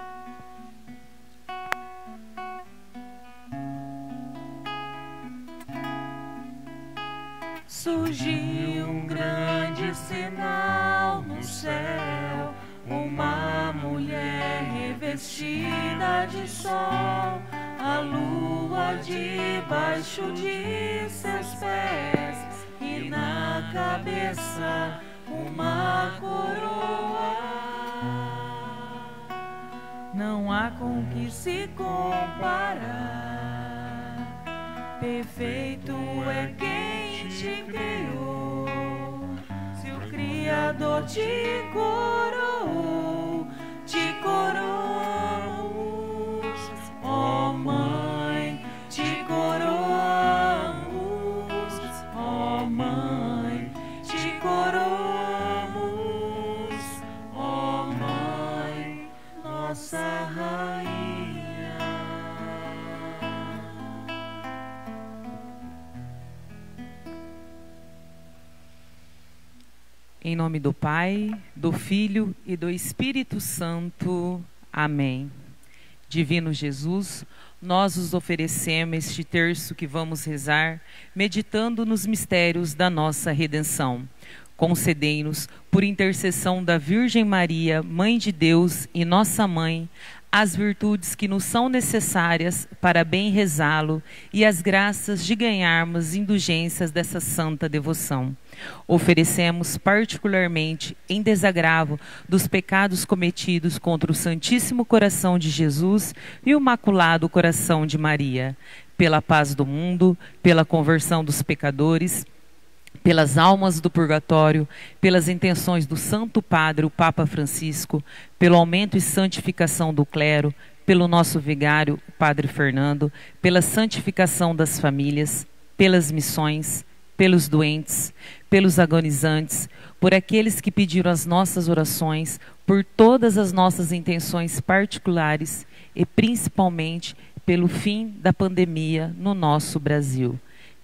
Surgiu um grande sinal no céu, uma mulher revestida de sol, a lua debaixo de seus pés e na cabeça uma coroa. Não há com que se comparar, perfeito é quem te criou. Se o Criador te coroou, te coroamos, ó Mãe, te coroamos, ó Mãe, te coroamos, ó Mãe, nossa Rainha. Em nome do Pai, do Filho e do Espírito Santo. Amém. Divino Jesus, nós os oferecemos este terço que vamos rezar, meditando nos mistérios da nossa redenção. Concedei-nos, por intercessão da Virgem Maria, Mãe de Deus e nossa Mãe, as virtudes que nos são necessárias para bem rezá-lo e as graças de ganharmos indulgências dessa santa devoção. Oferecemos particularmente em desagravo dos pecados cometidos contra o Santíssimo Coração de Jesus e o Imaculado Coração de Maria, pela paz do mundo, pela conversão dos pecadores, pelas almas do purgatório, pelas intenções do Santo Padre, o Papa Francisco, pelo aumento e santificação do clero, pelo nosso vigário, o Padre Fernando, pela santificação das famílias, pelas missões, pelos doentes, pelos agonizantes, por aqueles que pediram as nossas orações, por todas as nossas intenções particulares e principalmente pelo fim da pandemia no nosso Brasil.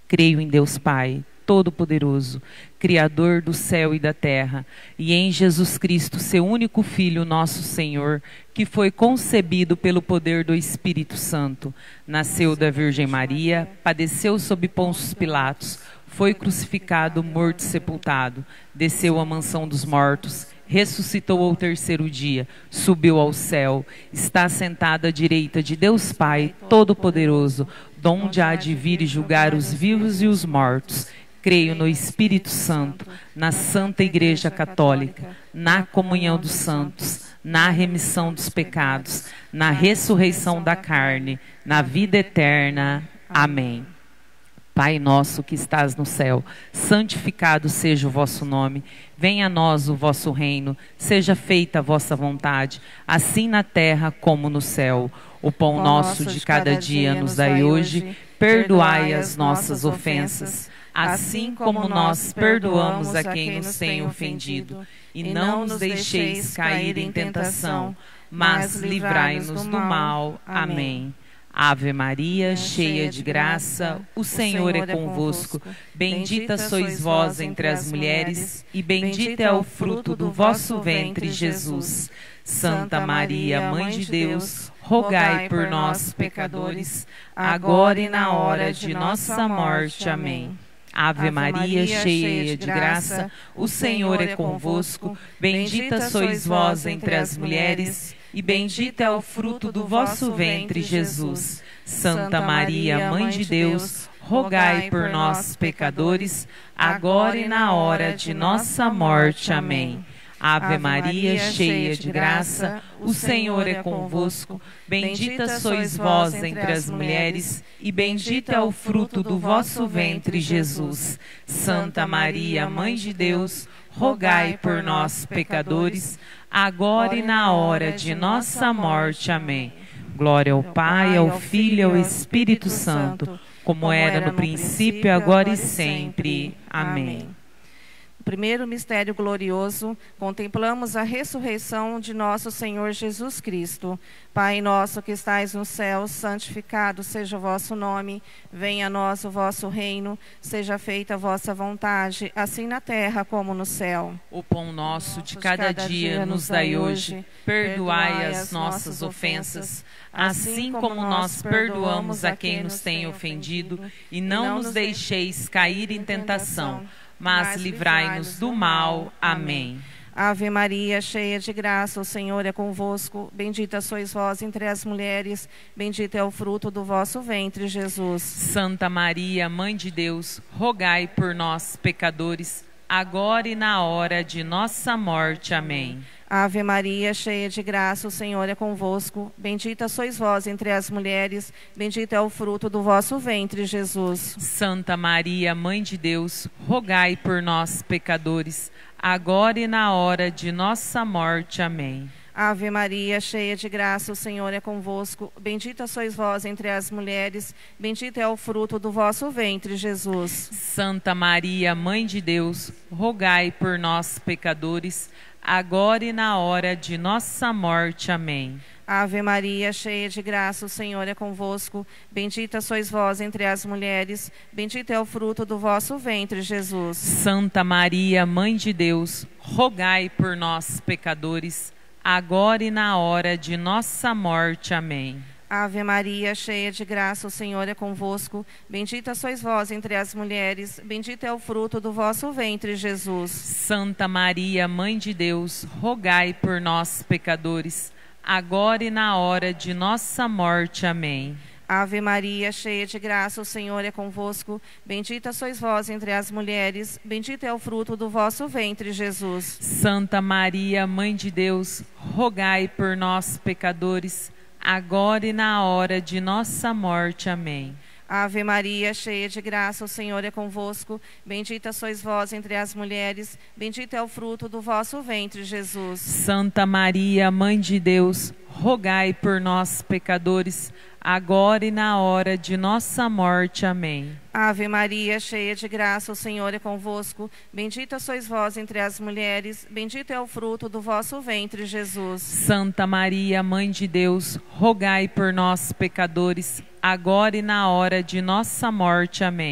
Creio em Deus Pai, Todo-Poderoso, Criador do céu e da terra, e em Jesus Cristo, seu único Filho, nosso Senhor, que foi concebido pelo poder do Espírito Santo, nasceu da Virgem Maria, padeceu sob Pôncio Pilatos, foi crucificado, morto e sepultado, desceu à mansão dos mortos, ressuscitou ao terceiro dia, subiu ao céu, está sentado à direita de Deus Pai, Todo-Poderoso, donde há de vir e julgar os vivos e os mortos. Creio no Espírito Santo, na Santa Igreja Católica, na comunhão dos santos, na remissão dos pecados, na ressurreição da carne, na vida eterna. Amém. Pai nosso que estás no céu, santificado seja o vosso nome. Venha a nós o vosso reino, seja feita a vossa vontade, assim na terra como no céu. O pão nosso de cada dia nos dai hoje, perdoai as nossas ofensas, assim como nós perdoamos a quem nos tem ofendido. E não nos deixeis cair em tentação, mas livrai-nos do mal. Amém. Ave Maria, cheia de graça, o Senhor é convosco. Bendita sois vós entre as mulheres, e bendito é o fruto do vosso ventre, Jesus. Santa Maria, Mãe de Deus, rogai por nós, pecadores, agora e na hora de nossa morte. Amém. Ave Maria, cheia de graça, o Senhor é convosco. Bendita sois vós entre as mulheres, e bendito é o fruto do vosso ventre, Jesus. Santa Maria, Mãe de Deus, rogai por nós, pecadores, agora e na hora de nossa morte. Amém. Ave Maria, cheia de graça, o Senhor é convosco. Bendita sois vós entre as mulheres, e bendito é o fruto do vosso ventre, Jesus. Santa Maria, Mãe de Deus, rogai por nós, pecadores, agora e na hora de nossa morte. Amém. Glória ao Pai, ao Filho e ao Espírito Santo, como era no princípio, agora e sempre. Amém. Primeiro mistério glorioso, contemplamos a ressurreição de nosso Senhor Jesus Cristo. Pai nosso que estais no céu, santificado seja o vosso nome. Venha a nós o vosso reino, seja feita a vossa vontade, assim na terra como no céu. O pão nosso de cada dia nos dai hoje. Perdoai as nossas ofensas, assim como nós perdoamos a quem nos tem ofendido. E não nos deixeis cair em tentação, mas livrai-nos do mal. Amém. Ave Maria, cheia de graça, o Senhor é convosco. Bendita sois vós entre as mulheres, bendito é o fruto do vosso ventre, Jesus. Santa Maria, Mãe de Deus, rogai por nós, pecadores, agora e na hora de nossa morte. Amém. Ave Maria, cheia de graça, o Senhor é convosco. Bendita sois vós entre as mulheres, bendito é o fruto do vosso ventre, Jesus. Santa Maria, Mãe de Deus, rogai por nós, pecadores, agora e na hora de nossa morte. Amém. Ave Maria, cheia de graça, o Senhor é convosco. Bendita sois vós entre as mulheres, bendito é o fruto do vosso ventre, Jesus. Santa Maria, Mãe de Deus, rogai por nós, pecadores, agora e na hora de nossa morte. Amém. Ave Maria, cheia de graça, o Senhor é convosco. Bendita sois vós entre as mulheres, bendito é o fruto do vosso ventre, Jesus. Santa Maria, Mãe de Deus, rogai por nós, pecadores, agora e na hora de nossa morte. Amém. Ave Maria, cheia de graça, o Senhor é convosco. Bendita sois vós entre as mulheres, bendito é o fruto do vosso ventre, Jesus. Santa Maria, Mãe de Deus, rogai por nós, pecadores, agora e na hora de nossa morte. Amém. Ave Maria, cheia de graça, o Senhor é convosco. Bendita sois vós entre as mulheres, bendito é o fruto do vosso ventre, Jesus. Santa Maria, Mãe de Deus, rogai por nós, pecadores, agora e na hora de nossa morte. Amém. Ave Maria, cheia de graça, o Senhor é convosco. Bendita sois vós entre as mulheres, bendito é o fruto do vosso ventre, Jesus. Santa Maria, Mãe de Deus, rogai por nós, pecadores, agora e na hora de nossa morte. Amém. Ave Maria, cheia de graça, o Senhor é convosco. Bendita sois vós entre as mulheres, bendito é o fruto do vosso ventre, Jesus. Santa Maria, Mãe de Deus, rogai por nós, pecadores, agora e na hora de nossa morte. Amém.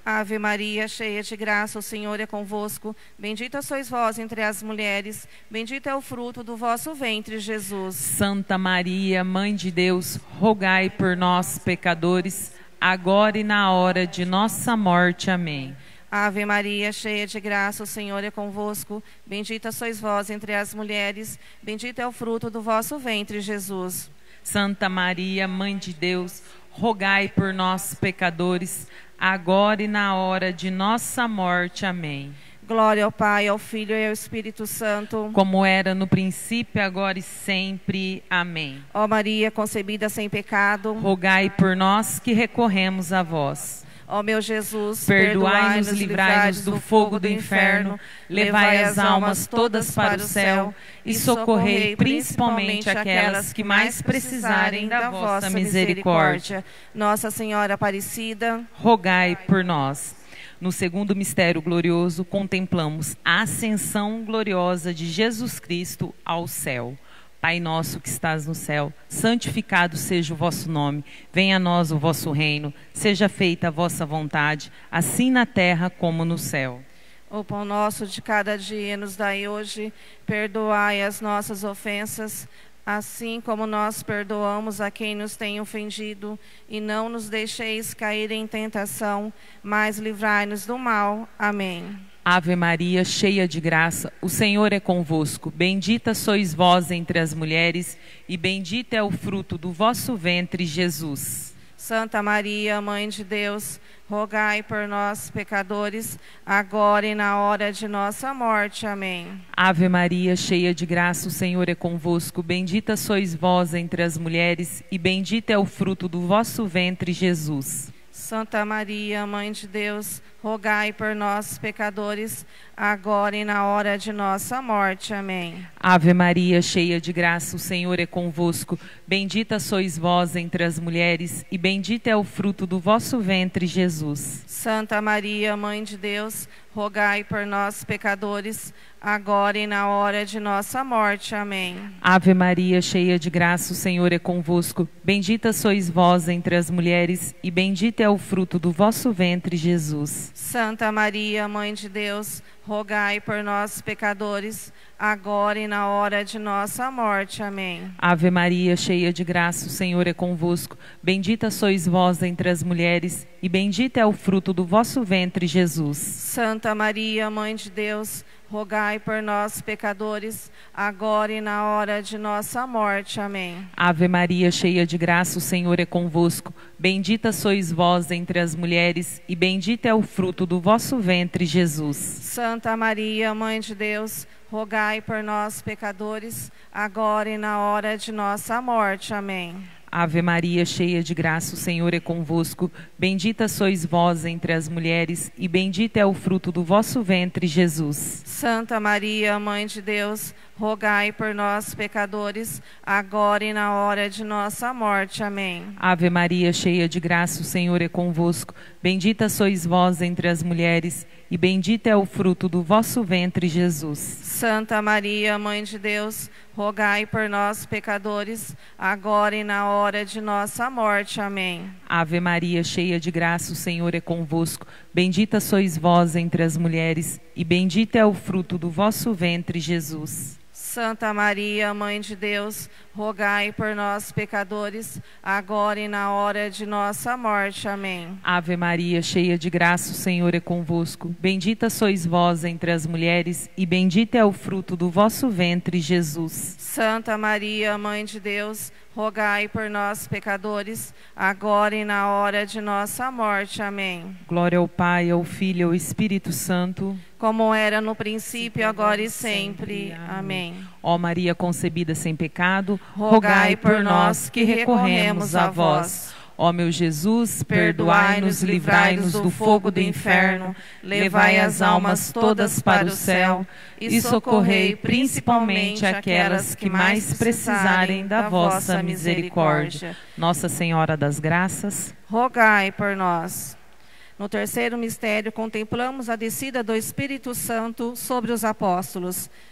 Ave Maria, cheia de graça, o Senhor é convosco. Bendita sois vós entre as mulheres, bendito é o fruto do vosso ventre, Jesus. Santa Maria, Mãe de Deus, rogai por nós, pecadores, agora e na hora de nossa morte. Amém. Ave Maria, cheia de graça, o Senhor é convosco. Bendita sois vós entre as mulheres, bendito é o fruto do vosso ventre, Jesus. Santa Maria, Mãe de Deus, rogai por nós, pecadores, agora e na hora de nossa morte. Amém. Glória ao Pai, ao Filho e ao Espírito Santo. Como era no princípio, agora e sempre. Amém. Ó Maria, concebida sem pecado, rogai por nós que recorremos a vós. Ó meu Jesus, perdoai-nos, livrai-nos do fogo do inferno, levai as almas todas para o céu e socorrei principalmente aquelas que mais precisarem da vossa misericórdia. Nossa Senhora Aparecida, rogai por nós. No segundo mistério glorioso, contemplamos a ascensão gloriosa de Jesus Cristo ao céu. Pai nosso que estás no céu, santificado seja o vosso nome. Venha a nós o vosso reino. Seja feita a vossa vontade, assim na terra como no céu. O pão nosso de cada dia nos dai hoje. Perdoai as nossas ofensas, assim como nós perdoamos a quem nos tem ofendido. E não nos deixeis cair em tentação, mas livrai-nos do mal. Amém. Ave Maria, cheia de graça, o Senhor é convosco. Bendita sois vós entre as mulheres, e bendito é o fruto do vosso ventre, Jesus. Santa Maria, Mãe de Deus, rogai por nós, pecadores, agora e na hora de nossa morte. Amém. Ave Maria, cheia de graça, o Senhor é convosco. Bendita sois vós entre as mulheres, e bendito é o fruto do vosso ventre, Jesus. Santa Maria, Mãe de Deus, rogai por nós, pecadores, agora e na hora de nossa morte. Amém. Ave Maria, cheia de graça, o Senhor é convosco. Bendita sois vós entre as mulheres, e bendito é o fruto do vosso ventre, Jesus. Santa Maria, Mãe de Deus, rogai por nós, pecadores, agora e na hora de nossa morte. Amém. Ave Maria, cheia de graça, o Senhor é convosco. Bendita sois vós entre as mulheres, e bendito é o fruto do vosso ventre, Jesus. Santa Maria, Mãe de Deus, rogai por nós, pecadores, agora e na hora de nossa morte. Amém. Ave Maria, cheia de graça, o Senhor é convosco. Bendita sois vós entre as mulheres, e bendito é o fruto do vosso ventre, Jesus. Santa Maria, Mãe de Deus, rogai por nós, pecadores, agora e na hora de nossa morte. Amém. Ave Maria, cheia de graça, o Senhor é convosco. Bendita sois vós entre as mulheres, e bendito é o fruto do vosso ventre, Jesus. Santa Maria, Mãe de Deus, rogai por nós, pecadores, agora e na hora de nossa morte. Amém. Ave Maria, cheia de graça, o Senhor é convosco. Bendita sois vós entre as mulheres, e bendito é o fruto do vosso ventre, Jesus. Santa Maria, Mãe de Deus, rogai por nós, pecadores, agora e na hora de nossa morte. Amém. Ave Maria, cheia de graça, o Senhor é convosco. Bendita sois vós entre as mulheres, e bendito é o fruto do vosso ventre, Jesus. Santa Maria, Mãe de Deus, rogai por nós, pecadores, agora e na hora de nossa morte. Amém. Ave Maria, cheia de graça, o Senhor é convosco. Bendita sois vós entre as mulheres, e bendito é o fruto do vosso ventre, Jesus. Santa Maria, Mãe de Deus, rogai por nós, pecadores, agora e na hora de nossa morte. Amém. Ave Maria, cheia de graça, o Senhor é convosco. Bendita sois vós entre as mulheres, e bendito é o fruto do vosso ventre, Jesus. Santa Maria, Mãe de Deus, rogai por nós, pecadores, agora e na hora de nossa morte. Amém. Glória ao Pai, ao Filho e ao Espírito Santo, como era no princípio, agora e sempre. Amém. Ó Maria concebida sem pecado, rogai por nós que recorremos a vós. Ó meu Jesus, perdoai-nos, livrai-nos do fogo do inferno, levai as almas todas para o céu e socorrei principalmente aquelas que mais precisarem da vossa misericórdia. Nossa Senhora das Graças, rogai por nós. No terceiro mistério, contemplamos a descida do Espírito Santo sobre os apóstolos.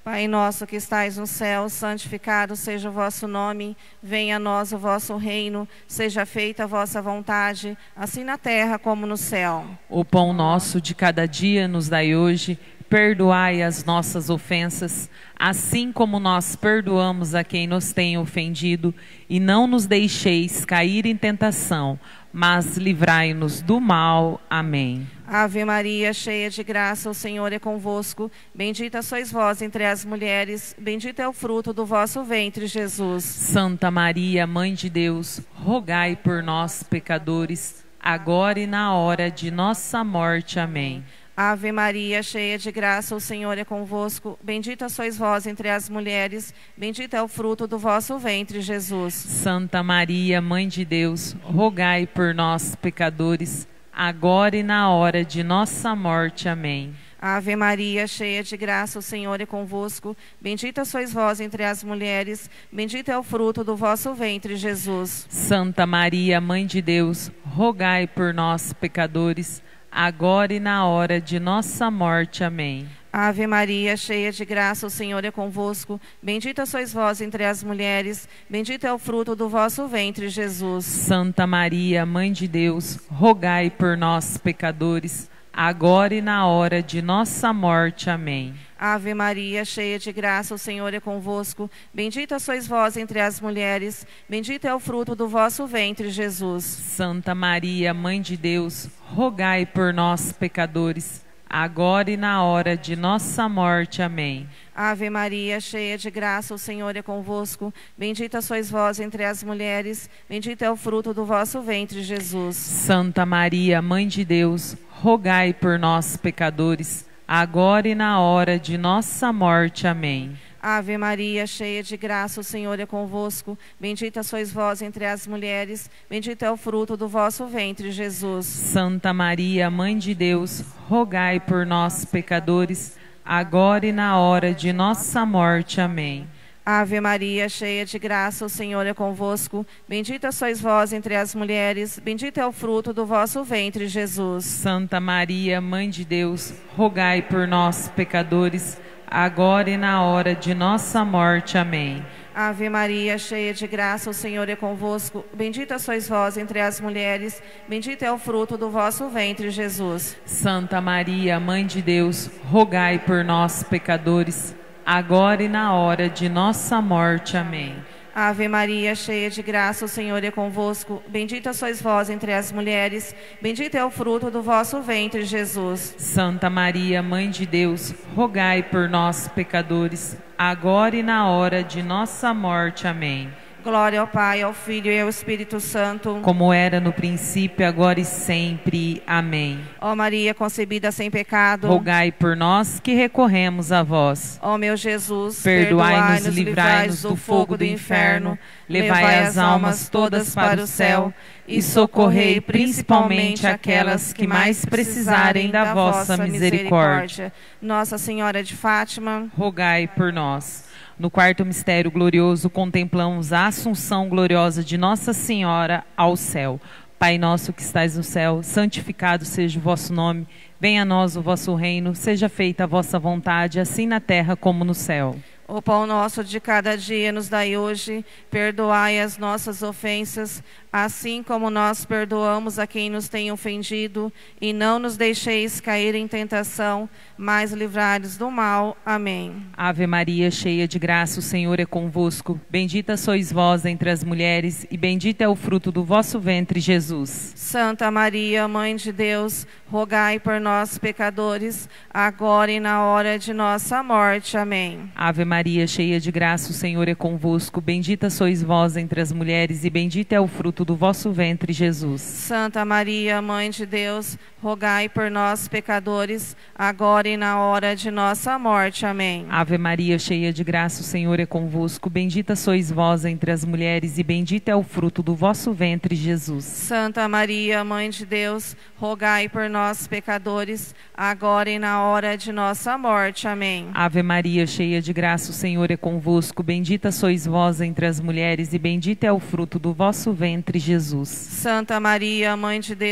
Pai nosso que estais no céu, santificado seja o vosso nome. Venha a nós o vosso reino. Seja feita a vossa vontade, assim na terra como no céu. O pão nosso de cada dia nos dai hoje. Perdoai as nossas ofensas, assim como nós perdoamos a quem nos tem ofendido. E não nos deixeis cair em tentação, mas livrai-nos do mal. Amém. Ave Maria, cheia de graça, o Senhor é convosco. Bendita sois vós entre as mulheres, bendito é o fruto do vosso ventre, Jesus. Santa Maria, Mãe de Deus, rogai por nós, pecadores, agora e na hora de nossa morte. Amém. Ave Maria, cheia de graça, o Senhor é convosco. Bendita sois vós entre as mulheres, bendito é o fruto do vosso ventre, Jesus. Santa Maria, Mãe de Deus, rogai por nós, pecadores, agora e na hora de nossa morte. Amém. Ave Maria, cheia de graça, o Senhor é convosco. Bendita sois vós entre as mulheres, bendito é o fruto do vosso ventre, Jesus. Santa Maria, Mãe de Deus, rogai por nós, pecadores, agora e na hora de nossa morte. Amém. Ave Maria, cheia de graça, o Senhor é convosco. Bendita sois vós entre as mulheres, bendito é o fruto do vosso ventre, Jesus. Santa Maria, Mãe de Deus, rogai por nós, pecadores, agora e na hora de nossa morte. Amém. Ave Maria, cheia de graça, o Senhor é convosco. Bendita sois vós entre as mulheres, bendito é o fruto do vosso ventre, Jesus. Santa Maria, Mãe de Deus, rogai por nós, pecadores, agora e na hora de nossa morte. Amém. Ave Maria, cheia de graça, o Senhor é convosco. Bendita sois vós entre as mulheres, bendito é o fruto do vosso ventre, Jesus. Santa Maria, Mãe de Deus, rogai por nós, pecadores, agora e na hora de nossa morte. Amém. Ave Maria, cheia de graça, o Senhor é convosco. Bendita sois vós entre as mulheres, bendito é o fruto do vosso ventre, Jesus. Santa Maria, Mãe de Deus, rogai por nós, pecadores, agora e na hora de nossa morte. Amém. Ave Maria, cheia de graça, o Senhor é convosco. Bendita sois vós entre as mulheres, bendito é o fruto do vosso ventre, Jesus. Santa Maria, Mãe de Deus, rogai por nós, pecadores, agora e na hora de nossa morte. Amém. Ave Maria, cheia de graça, o Senhor é convosco. Bendita sois vós entre as mulheres, bendito é o fruto do vosso ventre, Jesus. Santa Maria, Mãe de Deus, rogai por nós, pecadores, agora e na hora de nossa morte. Amém. Ave Maria, cheia de graça, o Senhor é convosco. Bendita sois vós entre as mulheres, bendito é o fruto do vosso ventre, Jesus. Santa Maria, Mãe de Deus, rogai por nós, pecadores, agora e na hora de nossa morte. Amém. Glória ao Pai, ao Filho e ao Espírito Santo, como era no princípio, agora e sempre. Amém. Ó Maria, concebida sem pecado, rogai por nós que recorremos a vós. Ó meu Jesus, perdoai-nos, livrai-nos do fogo do inferno, levai as almas todas para o céu e socorrei principalmente aquelas que mais precisarem da vossa misericórdia. Nossa Senhora de Fátima, rogai por nós. No quarto mistério glorioso, contemplamos a assunção gloriosa de Nossa Senhora ao céu. Pai nosso que estais no céu, santificado seja o vosso nome. Venha a nós o vosso reino, seja feita a vossa vontade, assim na terra como no céu. O pão nosso de cada dia nos dai hoje, perdoai as nossas ofensas, assim como nós perdoamos a quem nos tem ofendido, e não nos deixeis cair em tentação, mas livrai-nos do mal. Amém. Ave Maria, cheia de graça, o Senhor é convosco. Bendita sois vós entre as mulheres, e bendito é o fruto do vosso ventre, Jesus. Santa Maria, Mãe de Deus, rogai por nós, pecadores, agora e na hora de nossa morte. Amém. Ave Maria, cheia de graça, o Senhor é convosco. Bendita sois vós entre as mulheres, e bendito é o fruto do vosso ventre, Jesus. Santa Maria, Mãe de Deus, rogai por nós, pecadores, agora e na hora de nossa morte. Amém. Ave Maria, cheia de graça, o Senhor é convosco. Bendita sois vós entre as mulheres, e bendito é o fruto do vosso ventre, Jesus. Santa Maria, Mãe de Deus, rogai por nós, pecadores, agora e na hora de nossa morte. Amém. Ave Maria, cheia de graça, o Senhor é convosco. Bendita sois vós entre as mulheres, e bendito é o fruto do vosso ventre, Jesus. Santa Maria, Mãe de Deus,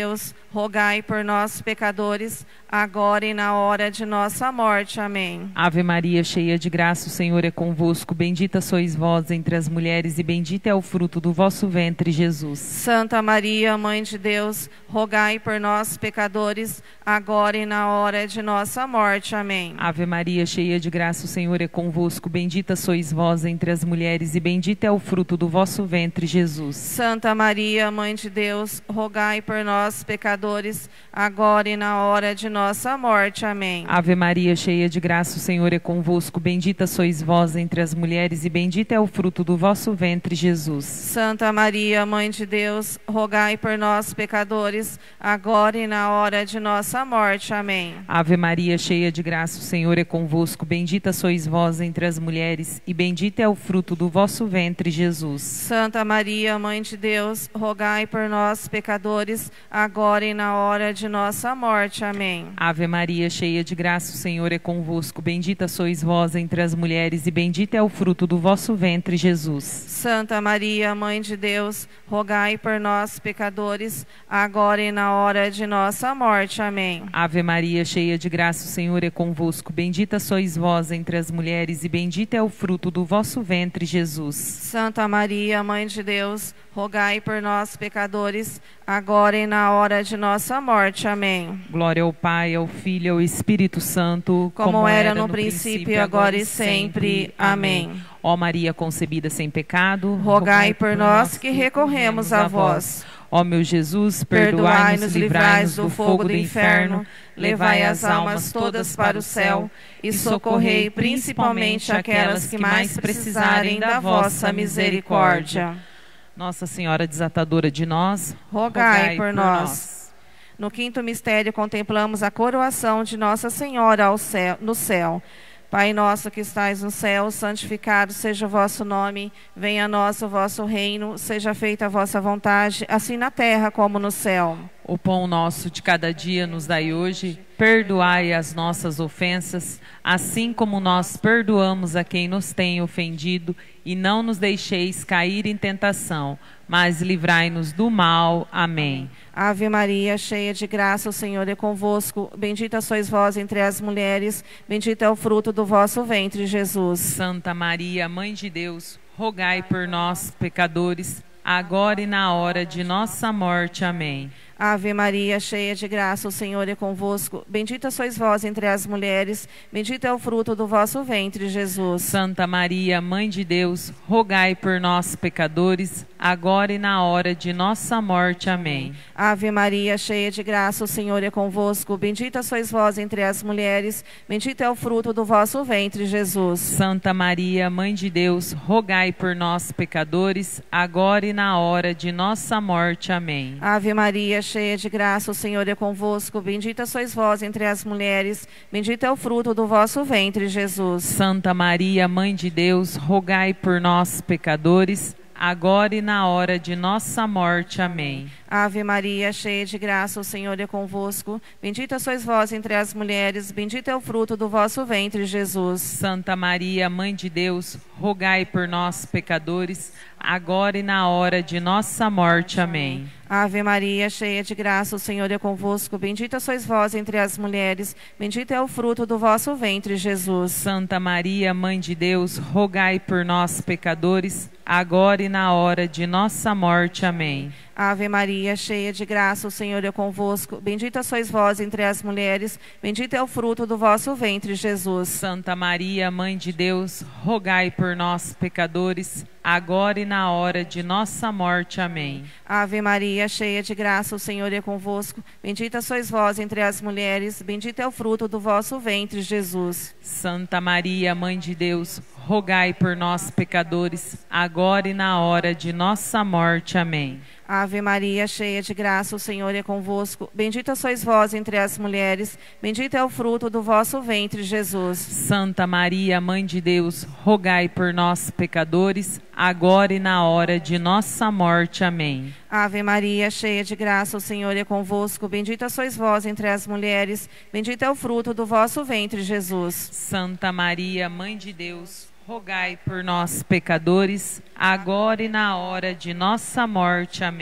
rogai por nós, pecadores, agora e na hora de nossa morte. Amém. Ave Maria, cheia de graça, o Senhor é convosco. Bendita sois vós entre as mulheres e bendito é o fruto do vosso ventre, Jesus. Santa Maria, Mãe de Deus, rogai por nós, pecadores, agora e na hora de nossa morte. Amém. Ave Maria, cheia de graça, o Senhor é convosco. Bendita sois vós entre as mulheres e bendito é o fruto do vosso ventre, Jesus. Santa Maria, Mãe de Deus, rogai por nós, pecadores, agora e na hora de nossa morte. Amém. Ave Maria, cheia de graça, o Senhor é convosco. Bendita sois vós entre as mulheres e bendito é o fruto do vosso ventre, Jesus. Santa Maria, Mãe de Deus, rogai por nós, pecadores, agora e na hora de nossa morte. Amém. Ave Maria, cheia de graça, o Senhor é convosco. Bendita sois vós entre as mulheres e bendito é o fruto do vosso ventre, Jesus. Santa Maria, Mãe de Deus, rogai por nós, pecadores, agora e na hora de nossa morte. Amém. Ave Maria, cheia de graça, o Senhor é convosco. Bendita sois vós entre as mulheres e bendito é o fruto do vosso ventre, Jesus. Santa Maria, Mãe de Deus, rogai por nós, pecadores, agora e na hora de nossa morte. Amém. Ave Maria, cheia de graça, o Senhor é convosco. Bendita sois vós entre as mulheres e bendito é o fruto do vosso ventre, Jesus. Santa Maria, Mãe de Deus, rogai por nós, pecadores, agora e na hora de nossa morte. Amém. Glória ao Pai, ao Filho e ao Espírito Santo, como era no princípio, agora e sempre. Amém. Ó Maria concebida sem pecado, rogai por nós que recorremos a vós. Ó meu Jesus, perdoai-nos, livrai-nos do fogo do inferno, levai as almas todas para o céu e socorrei principalmente aquelas que mais precisarem da vossa misericórdia. Nossa Senhora Desatadora de nós, rogai por nós. No quinto mistério contemplamos a coroação de Nossa Senhora no céu. Pai nosso que estais no céu, santificado seja o vosso nome, venha a nós o vosso reino, seja feita a vossa vontade, assim na terra como no céu. O pão nosso de cada dia nos dai hoje, perdoai as nossas ofensas, assim como nós perdoamos a quem nos tem ofendido, e não nos deixeis cair em tentação, mas livrai-nos do mal. Amém. Ave Maria, cheia de graça, o Senhor é convosco. Bendita sois vós entre as mulheres, bendito é o fruto do vosso ventre, Jesus. Santa Maria, Mãe de Deus, rogai por nós, pecadores, agora e na hora de nossa morte. Amém. Ave Maria, cheia de graça, o Senhor é convosco. Bendita sois vós entre as mulheres, bendito é o fruto do vosso ventre, Jesus. Santa Maria, Mãe de Deus, rogai por nós, pecadores, agora e na hora de nossa morte. Amém. Ave Maria, cheia de graça, o Senhor é convosco. Bendita sois vós entre as mulheres, bendito é o fruto do vosso ventre, Jesus. Santa Maria, Mãe de Deus, rogai por nós, pecadores, agora e na hora de nossa morte. Amém. Ave Maria, cheia de graça, o Senhor é convosco. Bendita sois vós entre as mulheres, bendito é o fruto do vosso ventre, Jesus. Santa Maria, Mãe de Deus, rogai por nós, pecadores, agora e na hora de nossa morte. Amém. Ave Maria, cheia de graça, o Senhor é convosco. Bendita sois vós entre as mulheres, bendito é o fruto do vosso ventre, Jesus. Santa Maria, Mãe de Deus, rogai por nós, pecadores, agora e na hora de nossa morte. Amém. Ave Maria, cheia de graça, o Senhor é convosco. Bendita sois vós entre as mulheres, bendito é o fruto do vosso ventre, Jesus. Santa Maria, Mãe de Deus, rogai por nós, pecadores, agora e na hora de nossa morte. Amém. Ave Maria, cheia de graça, o Senhor é convosco. Bendita sois vós entre as mulheres, bendito é o fruto do vosso ventre, Jesus. Santa Maria, Mãe de Deus, rogai por nós, pecadores, agora e na hora de nossa morte. Amém. Ave Maria, cheia de graça, o Senhor é convosco. Bendita sois vós entre as mulheres, bendito é o fruto do vosso ventre, Jesus. Santa Maria, Mãe de Deus, rogai por nós, pecadores, agora e na hora de nossa morte. Amém. Ave Maria, cheia de graça, o Senhor é convosco. Bendita sois vós entre as mulheres, bendito é o fruto do vosso ventre, Jesus. Santa Maria, Mãe de Deus, rogai por nós, pecadores, agora e na hora de nossa morte. Amém. Ave Maria, cheia de graça, o Senhor é convosco. Bendita sois vós entre as mulheres, bendito é o fruto do vosso ventre, Jesus. Santa Maria, Mãe de Deus, rogai por nós, pecadores, agora e na hora de nossa morte. Amém.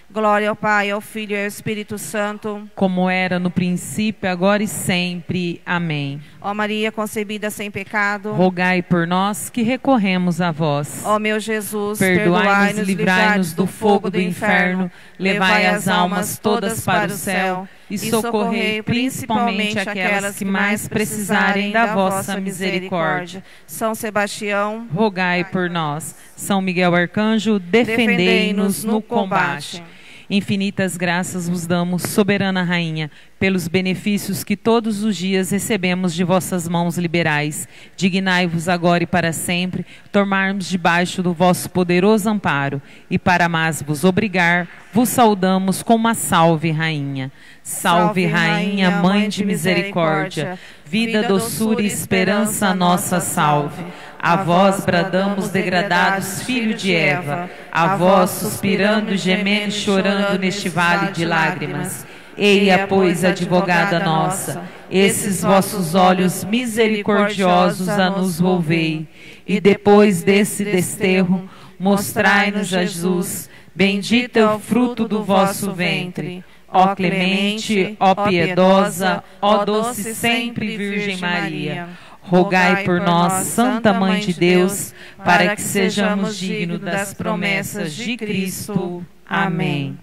Glória ao Pai, ao Filho e ao Espírito Santo, como era no princípio, agora e sempre. Amém. ó Maria concebida sem pecado, Rogai por nós que recorremos a vós. ó meu Jesus, Perdoai-nos, livrai-nos do fogo do inferno, levai as almas todas para o céu e socorrei principalmente aquelas que mais precisarem da vossa misericórdia. São Sebastião, Rogai por nós. São Miguel Arcanjo, defendei-nos no combate. Infinitas graças vos damos, soberana Rainha, pelos benefícios que todos os dias recebemos de vossas mãos liberais. Dignai-vos agora e para sempre tomarmos debaixo do vosso poderoso amparo, e para mais vos obrigar, vos saudamos com uma salve, Rainha. Salve, Rainha, Mãe de misericórdia, vida, doçura e esperança, nossa salve. A vós bradamos, degradados, filho de Eva, a vós suspirando, gemendo e chorando neste vale de lágrimas. Eia, pois, advogada nossa, esses vossos olhos misericordiosos a nos volvei, e depois desse desterro, mostrai-nos Jesus, bendito é o fruto do vosso ventre. Ó clemente, ó piedosa, ó doce sempre Virgem Maria, rogai por nós, Santa Mãe de Deus, para que sejamos dignos das promessas de Cristo. Amém.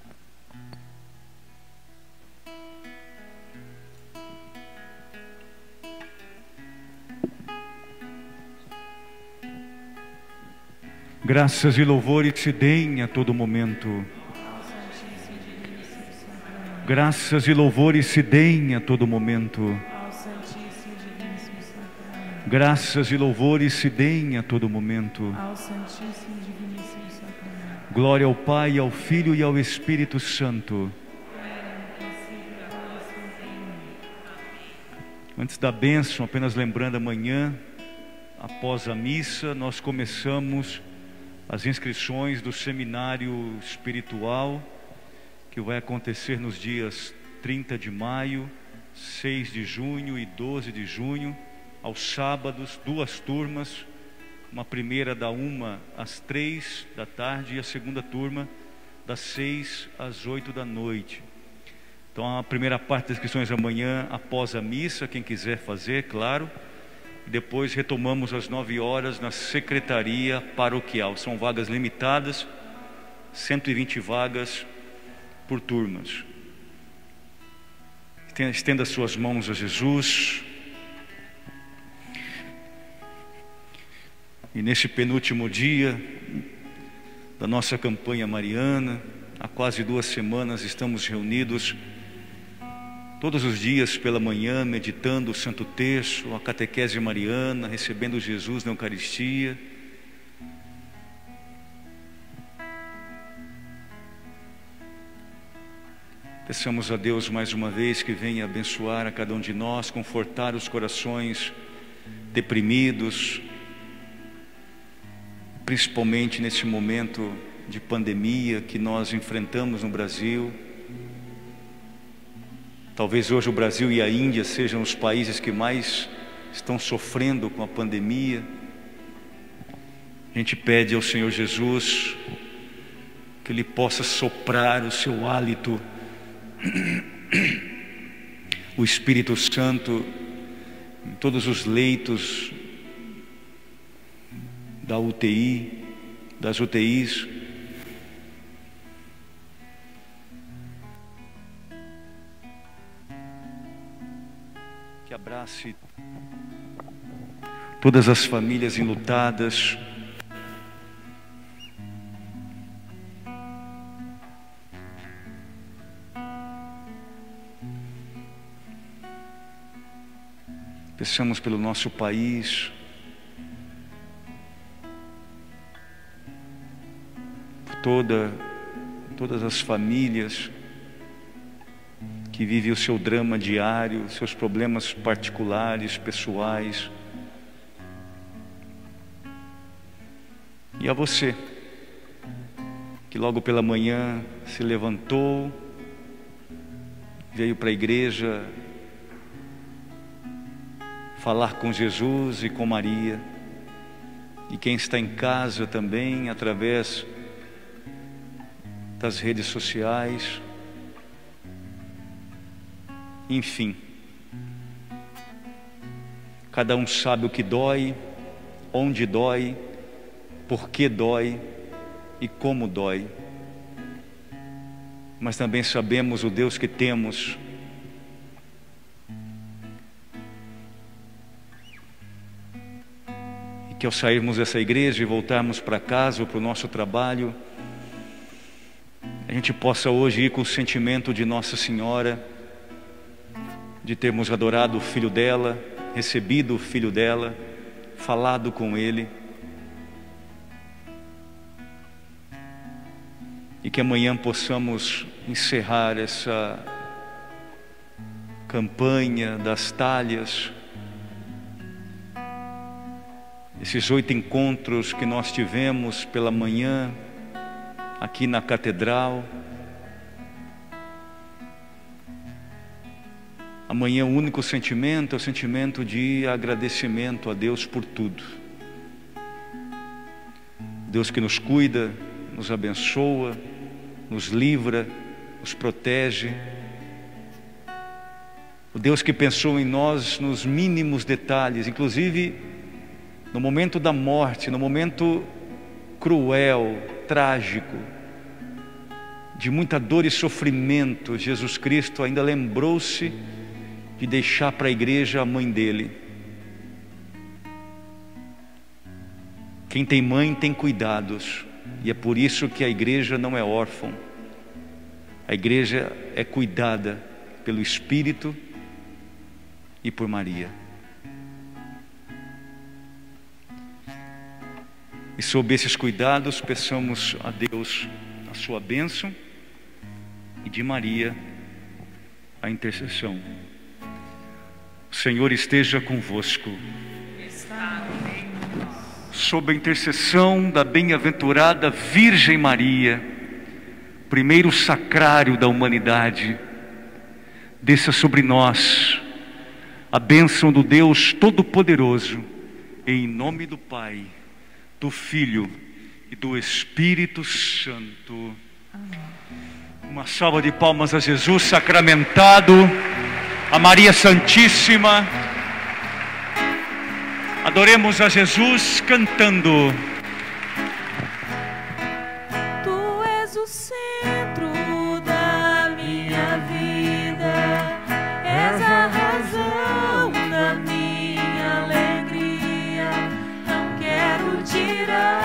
Graças e louvores se deem a todo momento. Graças e louvores se deem a todo momento. Graças e louvores se deem a todo momento. Glória ao Pai, ao Filho e ao Espírito Santo. Antes da bênção, apenas lembrando, amanhã, após a missa, nós começamos as inscrições do seminário espiritual, que vai acontecer nos dias 30 de maio, 6 de junho e 12 de junho, aos sábados, 2 turmas, uma primeira da 1 às 3 da tarde e a segunda turma das 6 às 8 da noite. Então a primeira parte das inscrições amanhã após a missa, quem quiser fazer, claro. Depois retomamos às 9 horas na secretaria paroquial. São vagas limitadas, 120 vagas por turmas. Estenda suas mãos a Jesus. E nesse penúltimo dia da nossa campanha mariana, há quase 2 semanas estamos reunidos todos os dias pela manhã, meditando o Santo Terço, a catequese mariana, recebendo Jesus na Eucaristia. Peçamos a Deus mais uma vez que venha abençoar a cada um de nós, confortar os corações deprimidos, principalmente nesse momento de pandemia que nós enfrentamos no Brasil. Talvez hoje o Brasil e a Índia sejam os países que mais estão sofrendo com a pandemia. A gente pede ao Senhor Jesus que Ele possa soprar o seu hálito, o Espírito Santo, em todos os leitos da UTI, das UTIs. Que abrace todas as famílias enlutadas. Peçamos pelo nosso país, por todas as famílias que vivem o seu drama diário, seus problemas particulares, pessoais. E a você, que logo pela manhã se levantou, veio para a igreja falar com Jesus e com Maria, e quem está em casa também, através das redes sociais, enfim. Cada um sabe o que dói, onde dói, por que dói e como dói. Mas também sabemos o Deus que temos. E que ao sairmos dessa igreja e voltarmos para casa ou para o nosso trabalho, a gente possa hoje ir com o sentimento de Nossa Senhora, de termos adorado o Filho dela, recebido o Filho dela, falado com Ele. E que amanhã possamos encerrar essa campanha das talhas, esses 8 encontros que nós tivemos pela manhã aqui na catedral. Amanhã o único sentimento é o sentimento de agradecimento a Deus por tudo. Deus que nos cuida, nos abençoa, nos livra, nos protege. O Deus que pensou em nós nos mínimos detalhes, inclusive no momento da morte, no momento cruel, trágico, de muita dor e sofrimento, Jesus Cristo ainda lembrou-se de deixar para a igreja a mãe dele. Quem tem mãe tem cuidados, e é por isso que a igreja não é órfã. A igreja é cuidada pelo Espírito e por Maria. E sob esses cuidados, peçamos a Deus a sua bênção e de Maria a intercessão. O Senhor esteja convosco. Sob a intercessão da bem-aventurada Virgem Maria, primeiro sacrário da humanidade, desça sobre nós a bênção do Deus Todo-Poderoso, em nome do Pai, do Filho e do Espírito Santo. Amém. Uma salva de palmas a Jesus sacramentado, a Maria Santíssima. Adoremos a Jesus cantando. Tu és o centro da minha vida, és a razão da minha alegria. Não quero tirar